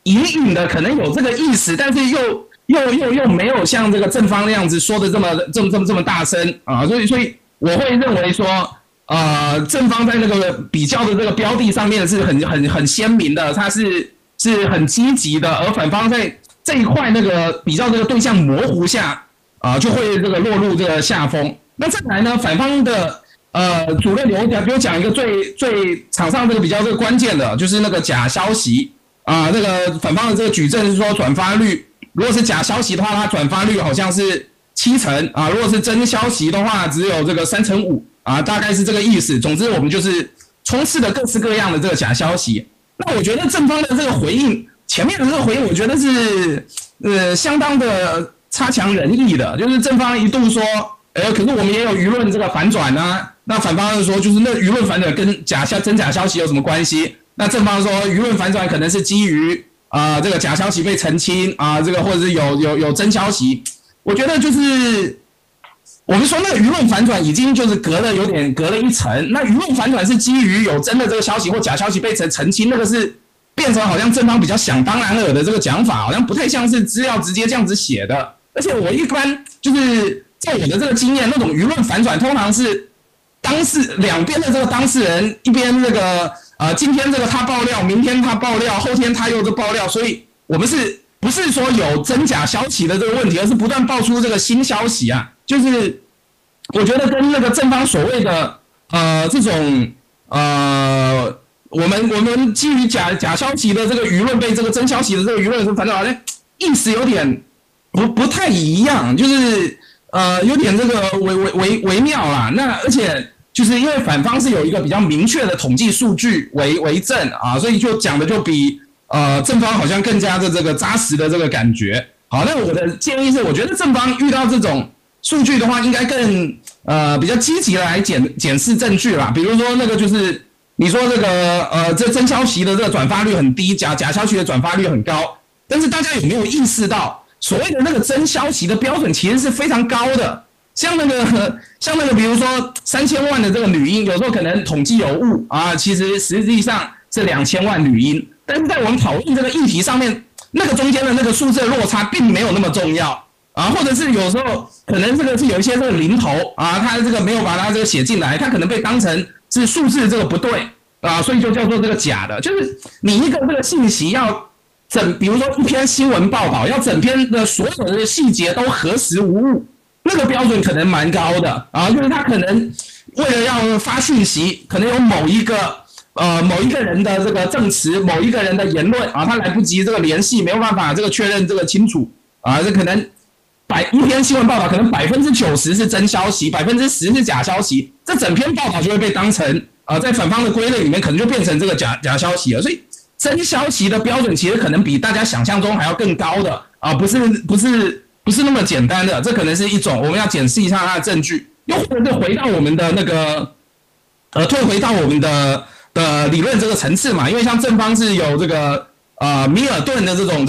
隐隐的可能有这个意思，但是又没有像这个正方那样子说的这么大声啊，所以我会认为说，正方在那个比较的这个标的上面是很鲜明的，它是很积极的，而反方在这一块那个比较这个对象模糊下就会这个落入这个下风。那再来呢，反方的主任给我讲一个最场上这个比较这个关键的，就是那个假消息啊，这个反方的这个举证是说转发率，如果是假消息的话，它转发率好像是7%啊，如果是真消息的话，只有这个3.5%啊，大概是这个意思。总之，我们就是充斥的各式各样的这个假消息。那我觉得正方的这个回应，前面的这个回应，我觉得是相当的差强人意的，就是正方一度说。可是我们也有舆论这个反转啊，那反方就说就是那舆论反转跟真假消息有什么关系？那正方说舆论反转可能是基于这个假消息被澄清啊，这个或者是有真消息。我觉得就是我们说那个舆论反转已经就是隔了一层，那舆论反转是基于有真的这个消息或假消息被澄清，那个是变成好像正方比较想当然尔的这个讲法，好像不太像是资料直接这样子写的。而且我一般就是在我的这个经验，那种舆论反转通常是两边的这个当事人，一边这个今天这个他爆料，明天他爆料，后天他又这爆料，所以我们不是说有真假消息的这个问题，而是不断爆出这个新消息啊。就是我觉得跟那个正方所谓的这种我们基于假消息的这个舆论被这个真消息的这个舆论反正好像意思有点不太一样，就是有点这个微妙啦。那而且就是因为反方是有一个比较明确的统计数据为证啊，所以就讲的就比正方好像更加的这个扎实的这个感觉。好，那我的建议是，我觉得正方遇到这种数据的话，应该更比较积极的来检视证据啦。比如说那个就是你说这个这真消息的这个转发率很低，假消息的转发率很高，但是大家有没有意识到，所谓的那个真消息的标准其实是非常高的？像那个比如说3000万的这个女婴，有时候可能统计有误啊，其实实际上是2000万女婴，但是在我们讨论这个议题上面，那个中间的那个数字的落差并没有那么重要啊，或者是有时候可能这个是有一些这个零头啊，他这个没有把它这个写进来，他可能被当成是数字这个不对啊，所以就叫做这个假的。就是你一个这个信息要比如说一篇新闻报道，要整篇的所有的细节都核实无误，那个标准可能蛮高的啊，就是他可能为了要发讯息，可能有某一个人的这个证词，某一个人的言论啊，他来不及这个联系，没有办法这个确认这个清楚啊，这可能一篇新闻报道可能90%是真消息，10%是假消息，这整篇报道就会被当成在反方的归类里面可能就变成这个假消息了。所以真消息的标准其实可能比大家想象中还要更高的啊，不是那么简单的，这可能是一种我们要检视一下它的证据，又或者是回到我们的那个退回到我们的理论这个层次嘛，因为像正方是有这个米尔顿的这种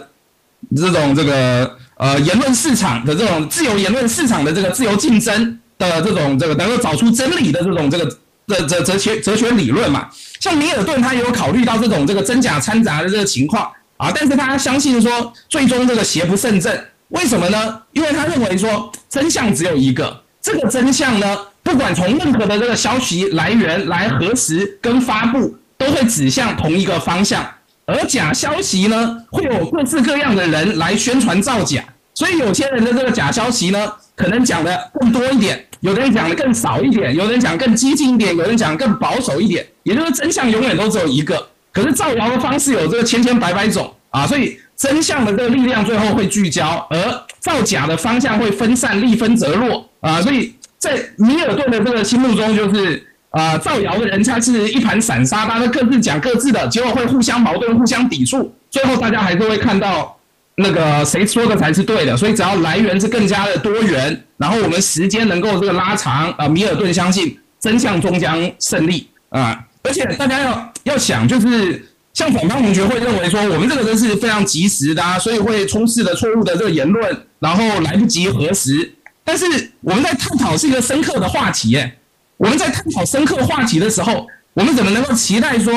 言论市场的这种自由言论市场的这个自由竞争的这种能够找出真理的这种哲学理论嘛。像米尔顿他也有考虑到这种真假掺杂的这个情况啊，但是他相信说最终这个邪不胜正，为什么呢？因为他认为说真相只有一个，这个真相呢，不管从任何的这个消息来源来核实跟发布，都会指向同一个方向。而假消息呢，会有各式各样的人来宣传造假，所以有些人的这个假消息呢，可能讲的更多一点，有的人讲的更少一点，有的人讲更激进一点，有人讲更保守一点，也就是真相永远都只有一个。可是造谣的方式有这个千百种啊，所以真相的这个力量最后会聚焦，而造假的方向会分散，利分则弱啊。所以在米尔顿的这个心目中，就是造谣的人他是一盘散沙，大家各自讲各自的，结果会互相矛盾、互相抵触，最后大家还是会看到那个谁说的才是对的。所以只要来源是更加的多元，然后我们时间能够这个拉长米尔顿相信真相终将胜利啊。而且大家要想，就是像反方同学会认为说我们这个真是非常及时的所以会充斥的错误的这个言论，然后来不及核实。但是我们在探讨是一个深刻的话题我们在探讨深刻话题的时候，我们怎么能够期待说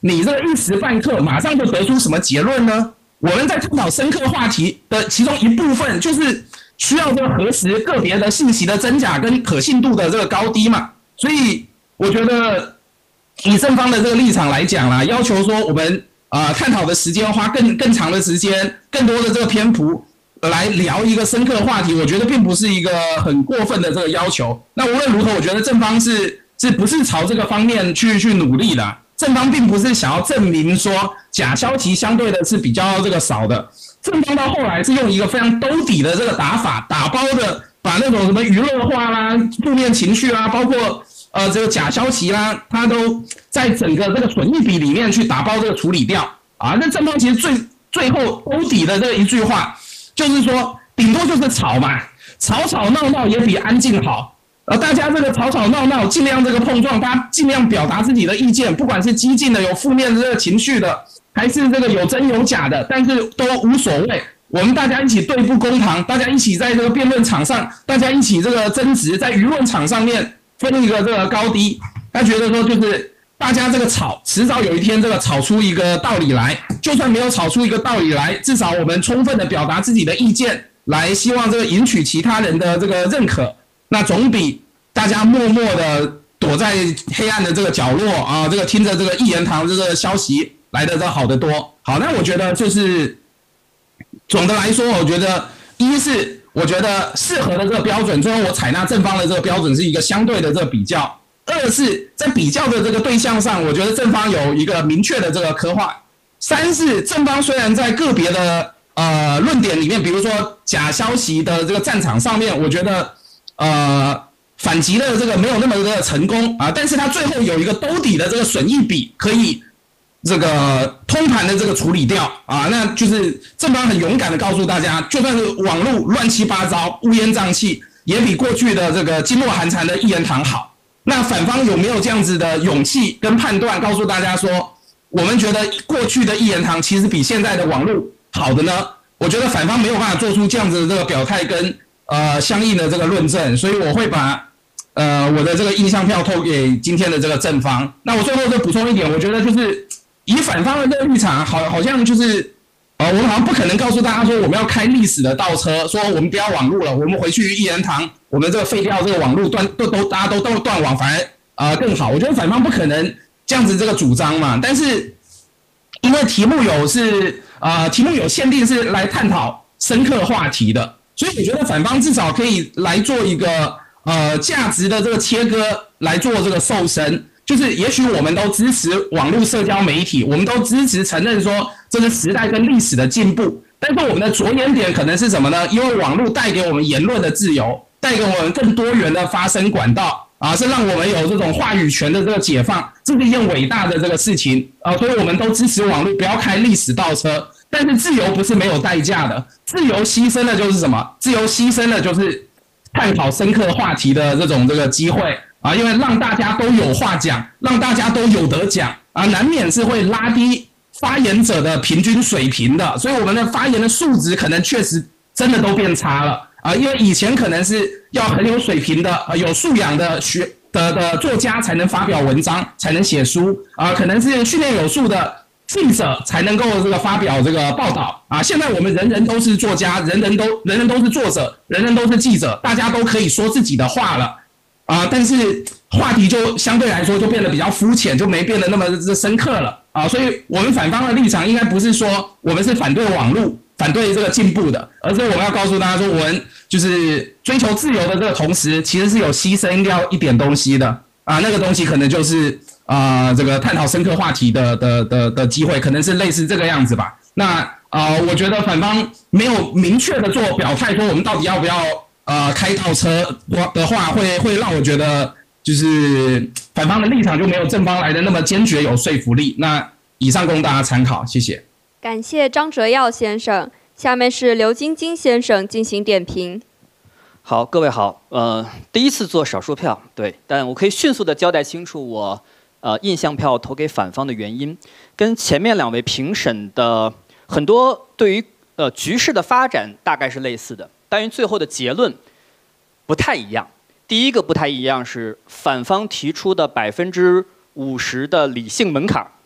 你这个一时半刻马上就得出什么结论呢？我们在探讨深刻话题的其中一部分，就是需要这个核实个别的信息的真假跟可信度的这个高低嘛。所以我觉得以正方的这个立场来讲啦，要求说我们探讨的时间花更长的时间，更多的这个篇幅来聊一个深刻话题，我觉得并不是一个很过分的这个要求。那无论如何，我觉得正方是不是朝这个方面去努力的？正方并不是想要证明说假消息相对的是比较这个少的，正方到后来是用一个非常兜底的这个打法，打包的把那种什么娱乐化啦、负面情绪啦，包括这个假消息啦，它都在整个这个损益比里面去打包这个处理掉啊。那正方其实最后兜底的这一句话就是说，顶多就是吵嘛，吵吵闹闹也比安静好。大家这个吵吵闹闹，尽量这个碰撞，大家尽量表达自己的意见，不管是激进的、有负面的这个情绪的，还是这个有真有假的，但是都无所谓。我们大家一起对簿公堂，大家一起在这个辩论场上，大家一起这个争执，在舆论场上面分一个这个高低。他觉得说，就是大家这个吵，迟早有一天这个吵出一个道理来。就算没有吵出一个道理来，至少我们充分的表达自己的意见，来希望这个赢取其他人的这个认可。那总比大家默默的躲在黑暗的这个角落啊，这个听着这个一言堂这个消息来的好得多。好，那我觉得就是总的来说，我觉得一是我觉得适合的这个标准，最后我采纳正方的这个标准是一个相对的这个比较。二是在比较的这个对象上，我觉得正方有一个明确的这个刻画。三是正方虽然在个别的论点里面，比如说假消息的这个战场上面，我觉得反击的这个没有那么的成功啊，但是他最后有一个兜底的这个损益比可以这个通盘的这个处理掉啊，那就是正方很勇敢的告诉大家，就算是网络乱七八糟、乌烟瘴气，也比过去的这个噤若寒蝉的一言堂好。那反方有没有这样子的勇气跟判断，告诉大家说，我们觉得过去的一言堂其实比现在的网络好的呢？我觉得反方没有办法做出这样子的这个表态跟相应的这个论证，所以我会把我的这个印象票投给今天的这个正方。那我最后再补充一点，我觉得就是以反方的这个立场，好像就是我们好像不可能告诉大家说我们要开历史的倒车，说我们不要网路了，我们回去一言堂，我们这个废掉这个网路大家都断网，反而更好。我觉得反方不可能这样子这个主张嘛，但是因为题目有限定是来探讨深刻话题的，所以我觉得反方至少可以来做一个价值的这个切割，来做这个瘦身。就是也许我们都支持网络社交媒体，我们都支持承认说这是时代跟历史的进步，但是我们的着眼点可能是什么呢？因为网络带给我们言论的自由，带给我们更多元的发声管道啊，是让我们有这种话语权的这个解放，这是一件伟大的这个事情啊，所以我们都支持网络，不要开历史倒车。但是自由不是没有代价的，自由牺牲的就是什么？自由牺牲的就是探讨深刻话题的这个机会啊，因为让大家都有话讲，让大家都有得讲啊，难免是会拉低发言者的平均水平的，所以我们的发言的素质可能确实真的都变差了啊，因为以前可能是要很有水平的、有素养的的作家才能发表文章，才能写书啊，可能是训练有素的记者才能够这个发表这个报道啊！现在我们人人都是作家，人人都是作者，人人都是记者，大家都可以说自己的话了啊！但是话题就相对来说就变得比较肤浅，就没变得那么深刻了啊！所以我们反方的立场应该不是说我们是反对网络、反对这个进步的，而是我们要告诉大家说，我们就是追求自由的这个同时，其实是有牺牲掉一点东西的啊！那个东西可能就是这个探讨深刻话题的机会，可能是类似这个样子吧。那我觉得反方没有明确的做表态，说我们到底要不要开倒车的话，会让我觉得就是反方的立场就没有正方来的那么坚决有说服力。那以上供大家参考，谢谢。 感谢张哲耀先生，下面是刘晶晶先生进行点评。 好，各位好，第一次做少数票，对，但我可以迅速的交代清楚我印象票投给反方的原因，跟前面两位评审的很多对于局势的发展大概是类似的，但是最后的结论不太一样。第一个不太一样是反方提出的50%的理性门槛，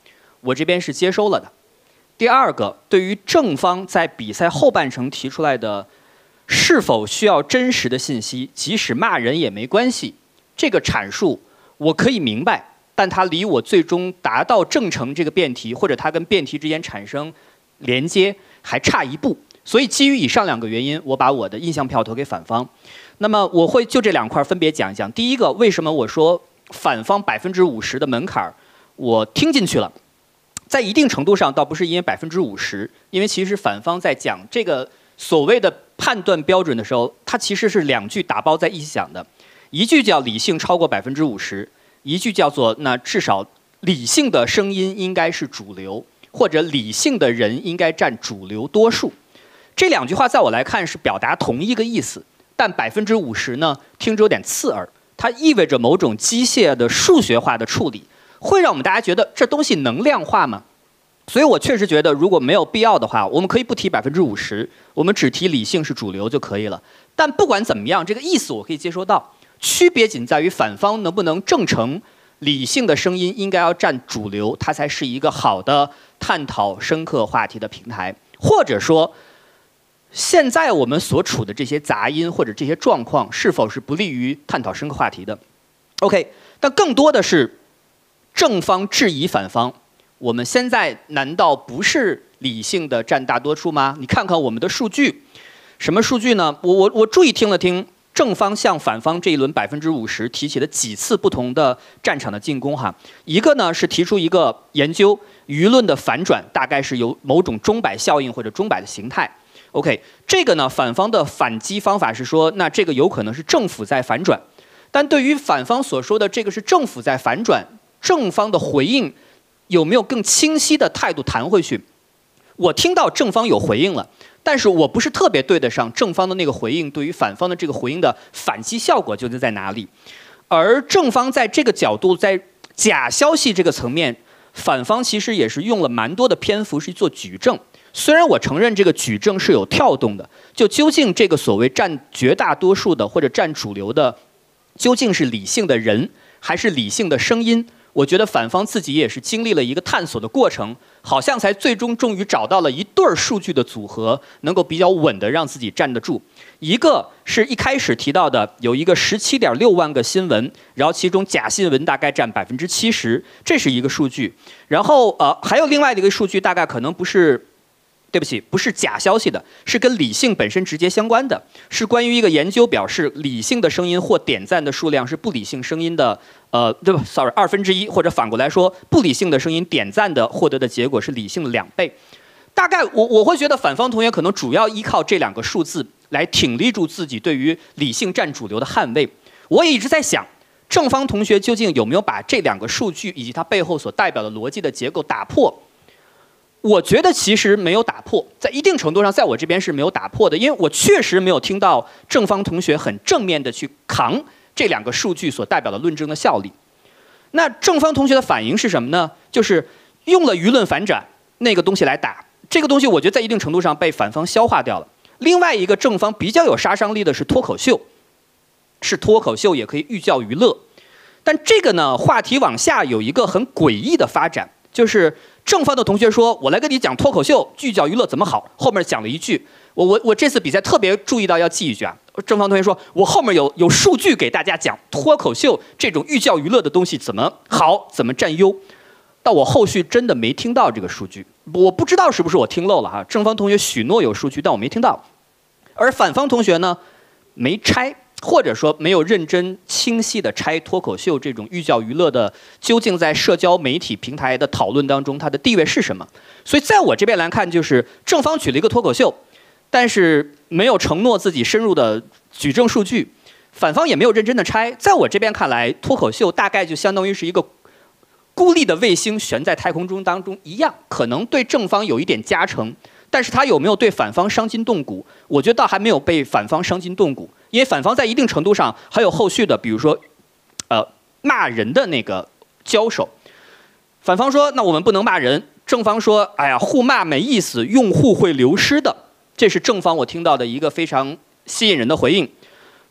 我这边是接收了的。第二个，对于正方在比赛后半程提出来的是否需要真实的信息，即使骂人也没关系，这个阐述我可以明白，但它离我最终达到正成这个辩题，或者它跟辩题之间产生连接还差一步。所以基于以上2个原因，我把我的印象票投给反方。那么我会就这2块分别讲一讲。第一个，为什么我说反方50%的门槛我听进去了，在一定程度上倒不是因为50%，因为其实反方在讲这个所谓的判断标准的时候，它其实是2句打包在一起讲的，一句叫理性超过50%，一句叫做那至少理性的声音应该是主流，或者理性的人应该占主流多数。这2句话在我来看是表达同一个意思，但50%呢听着有点刺耳，它意味着某种机械的数学化的处理，会让我们大家觉得这东西能量化吗？所以我确实觉得，如果没有必要的话，我们可以不提50%，我们只提理性是主流就可以了。但不管怎么样，这个意思我可以接收到，区别仅在于反方能不能证成理性的声音应该要占主流，它才是一个好的探讨深刻话题的平台，或者说现在我们所处的这些杂音或者这些状况是否是不利于探讨深刻话题的。 OK， 但更多的是正方质疑反方，我们现在难道不是理性的占大多数吗？你看看我们的数据，什么数据呢？我注意听了听正方向反方这一轮50%提起了几次不同的战场的进攻哈。一个呢是提出一个研究，舆论的反转大概是有某种钟摆效应或者钟摆的形态。OK， 这个呢反方的反击方法是说，那这个有可能是政府在反转。但对于反方所说的这个是政府在反转，正方的回应有没有更清晰的态度弹回去？我听到正方有回应了，但是我不是特别对得上正方的那个回应对于反方的这个回应的反击效果究竟在哪里。而正方在这个角度，在假消息这个层面，反方其实也是用了蛮多的篇幅去做举证。虽然我承认这个举证是有跳动的，就究竟这个所谓占绝大多数的或者占主流的，究竟是理性的人还是理性的声音？我觉得反方自己也是经历了一个探索的过程，好像才最终终于找到了一对数据的组合，能够比较稳的让自己站得住。一个是一开始提到的，有一个17.6万个新闻，然后其中假新闻大概占70%，这是一个数据。然后还有另外的一个数据，大概可能不是。对不起，不是假消息的，是跟理性本身直接相关的，是关于一个研究表示，理性的声音或点赞的数量是不理性声音的对吧 ？sorry， 1/2，或者反过来说，不理性的声音点赞的获得的结果是理性的2倍。大概我会觉得反方同学可能主要依靠这2个数字来挺立住自己对于理性占主流的捍卫。我也一直在想，正方同学究竟有没有把这2个数据以及它背后所代表的逻辑的结构打破？我觉得其实没有打破，在一定程度上，在我这边是没有打破的，因为我确实没有听到正方同学很正面的去扛这2个数据所代表的论证的效力。那正方同学的反应是什么呢？就是用了舆论反转那个东西来打，这个东西我觉得在一定程度上被反方消化掉了。另外一个正方比较有杀伤力的是脱口秀，是脱口秀也可以寓教于乐。但这个呢，话题往下有一个很诡异的发展，就是正方的同学说：“我来跟你讲脱口秀寓教于乐怎么好。”后面讲了一句，我这次比赛特别注意到要记一句啊。正方同学说：“我后面有数据给大家讲脱口秀这种寓教于乐的东西怎么好，怎么占优。”但我后续真的没听到这个数据，我不知道是不是我听漏了哈。正方同学许诺有数据，但我没听到。而反方同学呢，没拆。或者说没有认真清晰的拆脱口秀这种寓教于乐的究竟在社交媒体平台的讨论当中它的地位是什么。所以在我这边来看，就是正方举了一个脱口秀，但是没有承诺自己深入的举证数据，反方也没有认真的拆。在我这边看来，脱口秀大概就相当于是一个孤立的卫星悬在太空中当中一样，可能对正方有一点加成，但是他有没有对反方伤筋动骨？我觉得倒还没有被反方伤筋动骨。因为反方在一定程度上还有后续的，比如说，骂人的那个交手。反方说：“那我们不能骂人。”正方说：“哎呀，互骂没意思，用户会流失的。”这是正方我听到的一个非常吸引人的回应。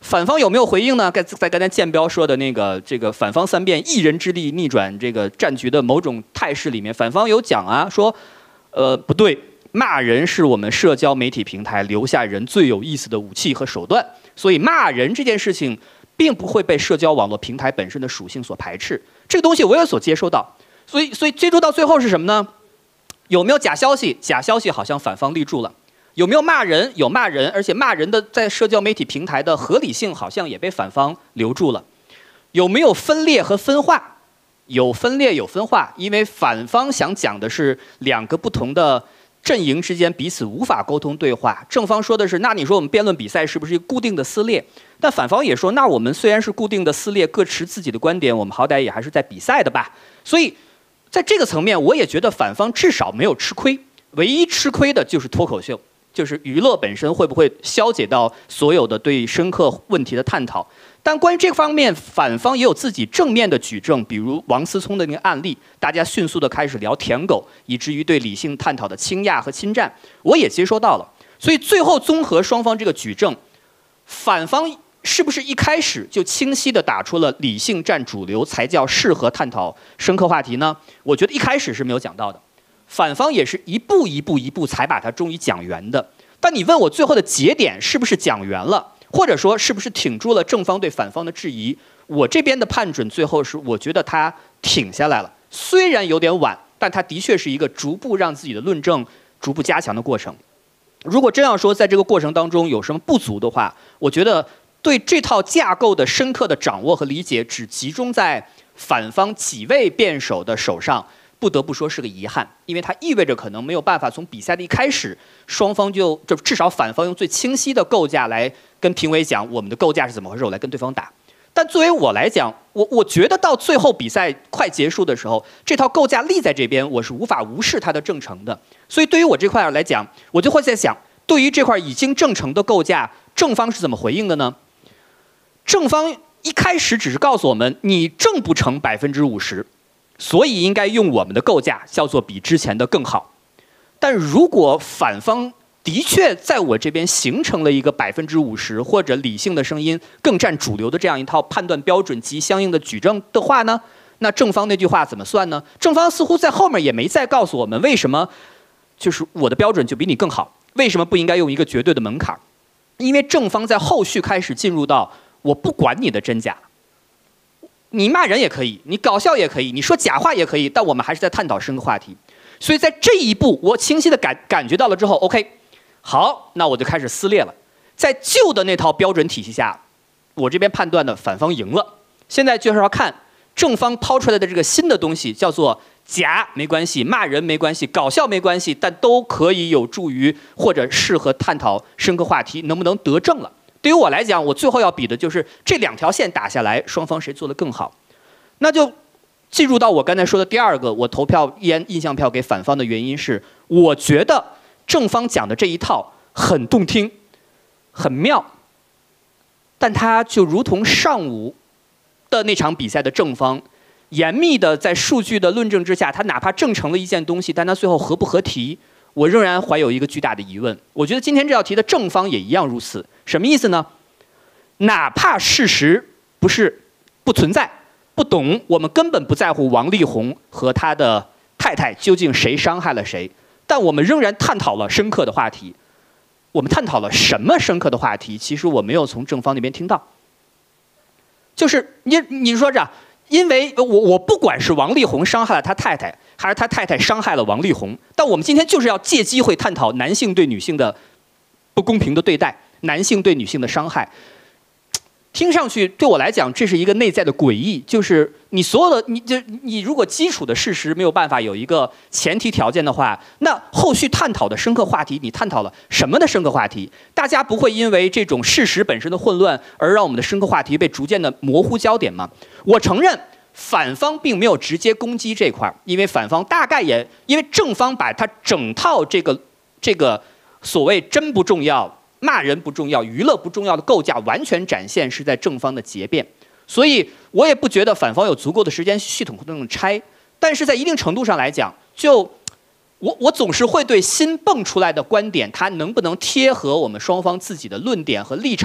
反方有没有回应呢？在刚才建标说的那个这个反方三辩一人之力逆转这个战局的某种态势里面，反方有讲啊，说不对，骂人是我们社交媒体平台留下人最有意思的武器和手段，所以骂人这件事情并不会被社交网络平台本身的属性所排斥。这个东西我也所接收到，所以接触到最后是什么呢？有没有假消息？假消息好像反方立住了。有没有骂人？有骂人，而且骂人的在社交媒体平台的合理性好像也被反方留住了。有没有分裂和分化？有分裂有分化，因为反方想讲的是两个不同的阵营之间彼此无法沟通对话。正方说的是，那你说我们辩论比赛是不是一个固定的撕裂？但反方也说，那我们虽然是固定的撕裂，各持自己的观点，我们好歹也还是在比赛的吧。所以在这个层面，我也觉得反方至少没有吃亏，唯一吃亏的就是脱口秀。就是娱乐本身会不会消解到所有的对深刻问题的探讨？但关于这方面，反方也有自己正面的举证，比如王思聪的那个案例，大家迅速的开始聊舔狗，以至于对理性探讨的倾轧和侵占，我也接收到了。所以最后综合双方这个举证，反方是不是一开始就清晰地打出了理性占主流才叫适合探讨深刻话题呢？我觉得一开始是没有讲到的。反方也是一步才把它终于讲圆的。但你问我最后的节点是不是讲圆了，或者说是不是挺住了正方对反方的质疑，我这边的判准最后是我觉得他挺下来了，虽然有点晚，但他的确是一个逐步让自己的论证逐步加强的过程。如果真要说在这个过程当中有什么不足的话，我觉得对这套架构的深刻的掌握和理解只集中在反方几位辩手的手上，不得不说是个遗憾，因为它意味着可能没有办法从比赛的一开始，双方就至少反方用最清晰的构架来跟评委讲我们的构架是怎么回事，我来跟对方打。但作为我来讲，我觉得到最后比赛快结束的时候，这套构架立在这边，我是无法无视它的正程的。所以对于我这块来讲，我就会在想，对于这块已经正程的构架，正方是怎么回应的呢？正方一开始只是告诉我们，你正不成50%。所以应该用我们的构架，叫做比之前的更好。但如果反方的确在我这边形成了一个50%或者理性的声音更占主流的这样一套判断标准及相应的举证的话呢，那正方那句话怎么算呢？正方似乎在后面也没再告诉我们为什么就是我的标准就比你更好，为什么不应该用一个绝对的门槛？因为正方在后续开始进入到我不管你的真假。你骂人也可以，你搞笑也可以，你说假话也可以，但我们还是在探讨深刻话题。所以在这一步，我清晰的感觉到了之后 ，OK， 好，那我就开始撕裂了。在旧的那套标准体系下，我这边判断的反方赢了。现在就是要看正方抛出来的这个新的东西，叫做假没关系，骂人没关系，搞笑没关系，但都可以有助于或者适合探讨深刻话题，能不能得证了？对于我来讲，我最后要比的就是这两条线打下来，双方谁做得更好。那就进入到我刚才说的第二个，我投票印象票给反方的原因是，我觉得正方讲的这一套很动听，很妙，但它就如同上午的那场比赛的正方，严密的在数据的论证之下，他哪怕证成了一件东西，但他最后合不合题，我仍然怀有一个巨大的疑问。我觉得今天这道题的正方也一样如此。什么意思呢？哪怕事实不存在，不懂，我们根本不在乎王力宏和他的太太究竟谁伤害了谁，但我们仍然探讨了深刻的话题。我们探讨了什么深刻的话题？其实我没有从正方那边听到。就是你说这，因为我不管是王力宏伤害了他太太，还是他太太伤害了王力宏，但我们今天就是要借机会探讨男性对女性的不公平的对待，男性对女性的伤害。听上去对我来讲，这是一个内在的诡异，就是你所有的你如果基础的事实没有办法有一个前提条件的话，那后续探讨的深刻话题，你探讨了什么的深刻话题？大家不会因为这种事实本身的混乱而让我们的深刻话题被逐渐的模糊焦点吗？我承认反方并没有直接攻击这块，因为反方大概也因为正方把他整套这个所谓真不重要，骂人不重要，娱乐不重要的构架完全展现是在正方的结辩，所以我也不觉得反方有足够的时间系统性拆。但是在一定程度上来讲，就我总是会对新蹦出来的观点，它能不能贴合我们双方自己的论点和立场，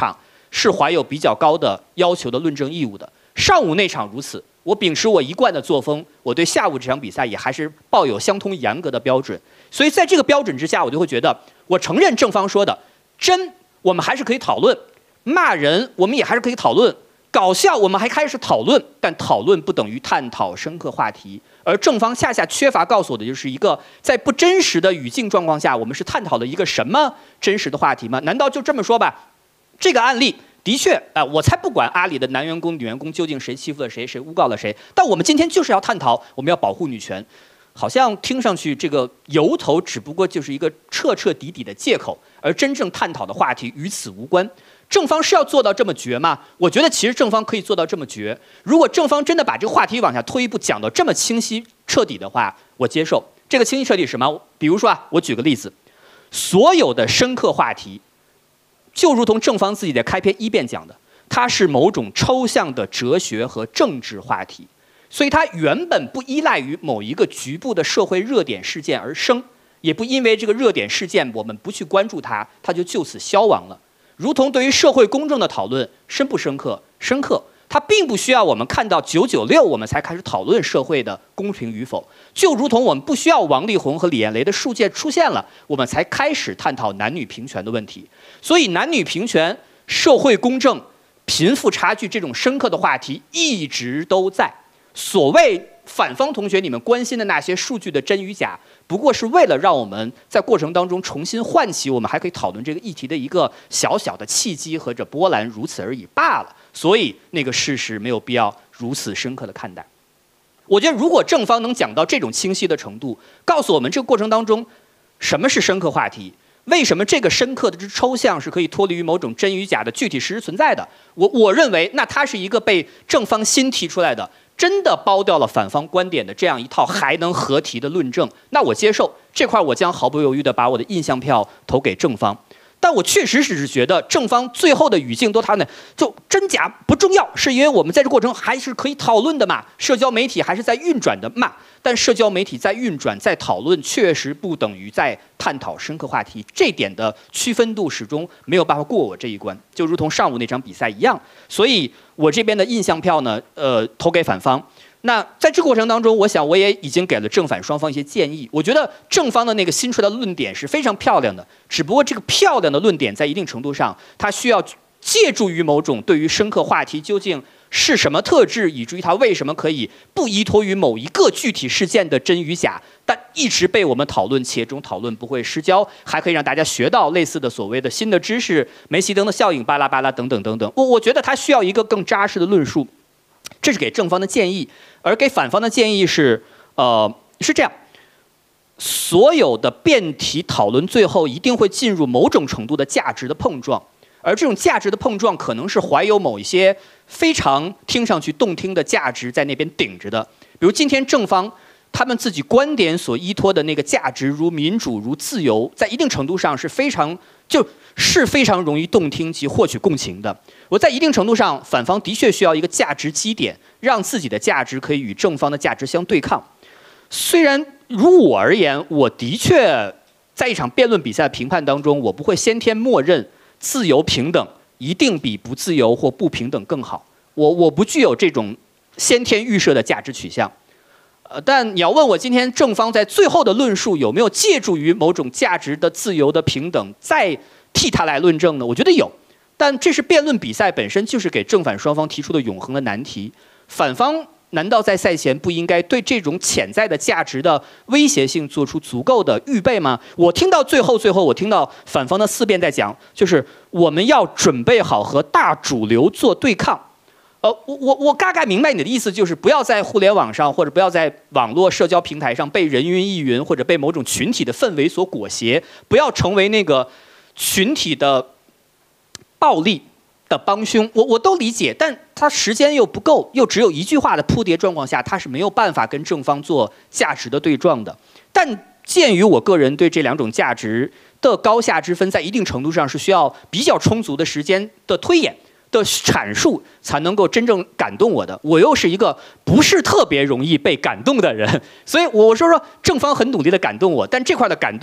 是怀有比较高的要求的论证义务的。上午那场如此，我秉持我一贯的作风，我对下午这场比赛也还是抱有相同严格的标准。所以在这个标准之下，我就会觉得，我承认正方说的真，我们还是可以讨论；骂人，我们也还是可以讨论；搞笑，我们还开始讨论。但讨论不等于探讨深刻话题。而正方恰恰缺乏告诉我的就是一个在不真实的语境状况下，我们是探讨了一个什么真实的话题吗？难道就这么说吧？这个案例的确，我才不管阿里的男员工、女员工究竟谁欺负了谁，谁诬告了谁。但我们今天就是要探讨，我们要保护女权。好像听上去这个由头只不过就是一个彻彻底底的借口，而真正探讨的话题与此无关。正方是要做到这么绝吗？我觉得其实正方可以做到这么绝。如果正方真的把这个话题往下推一步，讲到这么清晰彻底的话，我接受。这个清晰彻底是什么？比如说我举个例子，所有的深刻话题，就如同正方自己在开篇一辩讲的，它是某种抽象的哲学和政治话题，所以它原本不依赖于某一个局部的社会热点事件而生，也不因为这个热点事件我们不去关注它，它就此消亡了。如同对于社会公正的讨论深不深刻？深刻，它并不需要我们看到996我们才开始讨论社会的公平与否，就如同我们不需要王力宏和李艳蕾的事件出现了，我们才开始探讨男女平权的问题。所以男女平权、社会公正、贫富差距这种深刻的话题一直都在。所谓反方同学你们关心的那些数据的真与假，不过是为了让我们在过程当中重新唤起我们还可以讨论这个议题的一个小小的契机和这波澜，如此而已罢了。所以那个事实没有必要如此深刻的看待。我觉得如果正方能讲到这种清晰的程度，告诉我们这个过程当中什么是深刻话题，为什么这个深刻的之抽象是可以脱离于某种真与假的具体实质存在的，我认为那它是一个被正方新提出来的真的包掉了反方观点的这样一套还能合题的论证，那我接受这块，我将毫不犹豫地把我的印象票投给正方。但我确实是觉得正方最后的语境都谈的就真假不重要，是因为我们在这过程还是可以讨论的嘛，社交媒体还是在运转的嘛。但社交媒体在运转在讨论，确实不等于在探讨深刻话题，这点的区分度始终没有办法过我这一关，就如同上午那场比赛一样。所以我这边的印象票呢，投给反方。那在这个过程当中，我想我也已经给了正反双方一些建议。我觉得正方的那个新出来的论点是非常漂亮的，只不过这个漂亮的论点在一定程度上，它需要借助于某种对于深刻话题究竟是什么特质，以至于它为什么可以不依托于某一个具体事件的真与假，但一直被我们讨论，且这种讨论不会失焦，还可以让大家学到类似的所谓的新的知识，梅熄灯的效应，巴拉巴拉等等等等。我觉得它需要一个更扎实的论述。这是给正方的建议，而给反方的建议是，是这样：所有的辩题讨论最后一定会进入某种程度的价值的碰撞，而这种价值的碰撞可能是怀有某一些非常听上去动听的价值在那边顶着的，比如今天正方他们自己观点所依托的那个价值，如民主、如自由，在一定程度上是非常容易动听及获取共情的。我在一定程度上，反方的确需要一个价值基点，让自己的价值可以与正方的价值相对抗。虽然如我而言，我的确在一场辩论比赛的评判当中，我不会先天默认自由平等一定比不自由或不平等更好，我不具有这种先天预设的价值取向。但你要问我今天正方在最后的论述有没有借助于某种价值的自由的平等，再替他来论证呢？我觉得有。但这是辩论比赛本身就是给正反双方提出的永恒的难题。反方难道在赛前不应该对这种潜在的价值的威胁性做出足够的预备吗？我听到最后，我听到反方的4辩在讲，就是我们要准备好和大主流做对抗。我大概明白你的意思，就是不要在互联网上或者不要在网络社交平台上被人云亦云，或者被某种群体的氛围所裹挟，不要成为那个群体的暴力的帮凶。我都理解，但他时间又不够，又只有一句话的铺叠状况下，他是没有办法跟正方做价值的对撞的。但鉴于我个人对这两种价值的高下之分，在一定程度上是需要比较充足的时间的推演的阐述才能够真正感动我的，我又是一个不是特别容易被感动的人，所以我说正方很努力的感动我，但这块的感动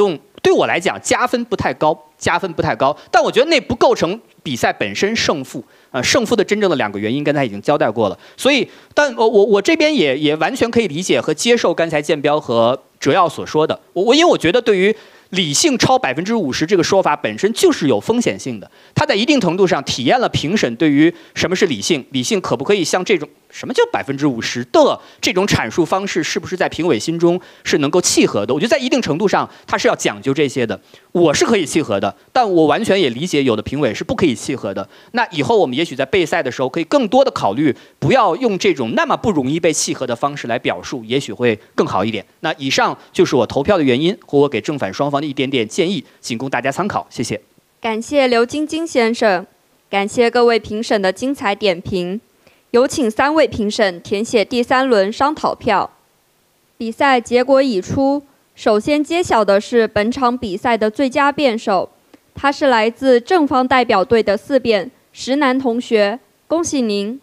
对我来讲加分不太高，但我觉得那不构成比赛本身胜负。胜负的真正的2个原因，刚才已经交代过了。所以，但我这边也完全可以理解和接受刚才建彪和哲耀所说的。因为我觉得对于理性超50%这个说法本身就是有风险性的，它在一定程度上体验了评审对于什么是理性，理性可不可以像这种什么叫50%的这种阐述方式，是不是在评委心中是能够契合的？我觉得在一定程度上，它是要讲究这些的。我是可以契合的，但我完全也理解有的评委是不可以契合的。那以后我们也许在备赛的时候，可以更多的考虑，不要用这种那么不容易被契合的方式来表述，也许会更好一点。那以上就是我投票的原因和我给正反双方的一点点建议，仅供大家参考。谢谢。 感谢刘晶晶先生，感谢各位评审的精彩点评。有请3位评审填写第3轮商讨票。比赛结果已出，首先揭晓的是本场比赛的最佳辩手，他是来自正方代表队的4辩石楠同学，恭喜您。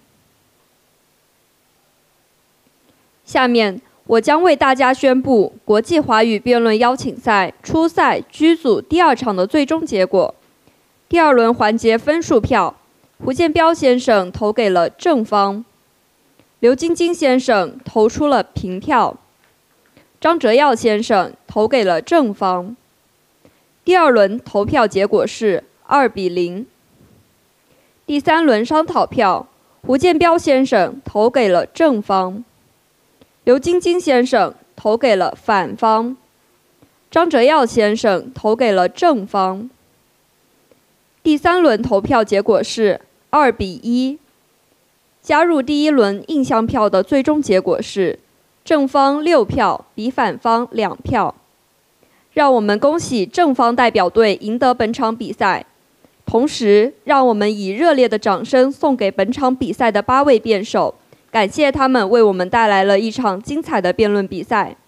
下面我将为大家宣布国际华语辩论邀请赛初赛G组第2场的最终结果。第2轮环节分数票，胡建彪先生投给了正方，刘晶晶先生投出了平票，张哲耀先生投给了正方。第2轮投票结果是2-0。第3轮商讨票，胡建彪先生投给了正方，刘晶晶先生投给了反方，张哲耀先生投给了正方。第3轮投票结果是2-1。加入第1轮印象票的最终结果是正方6票，比反方2票。让我们恭喜正方代表队赢得本场比赛，同时让我们以热烈的掌声送给本场比赛的8位辩手，感谢他们为我们带来了一场精彩的辩论比赛。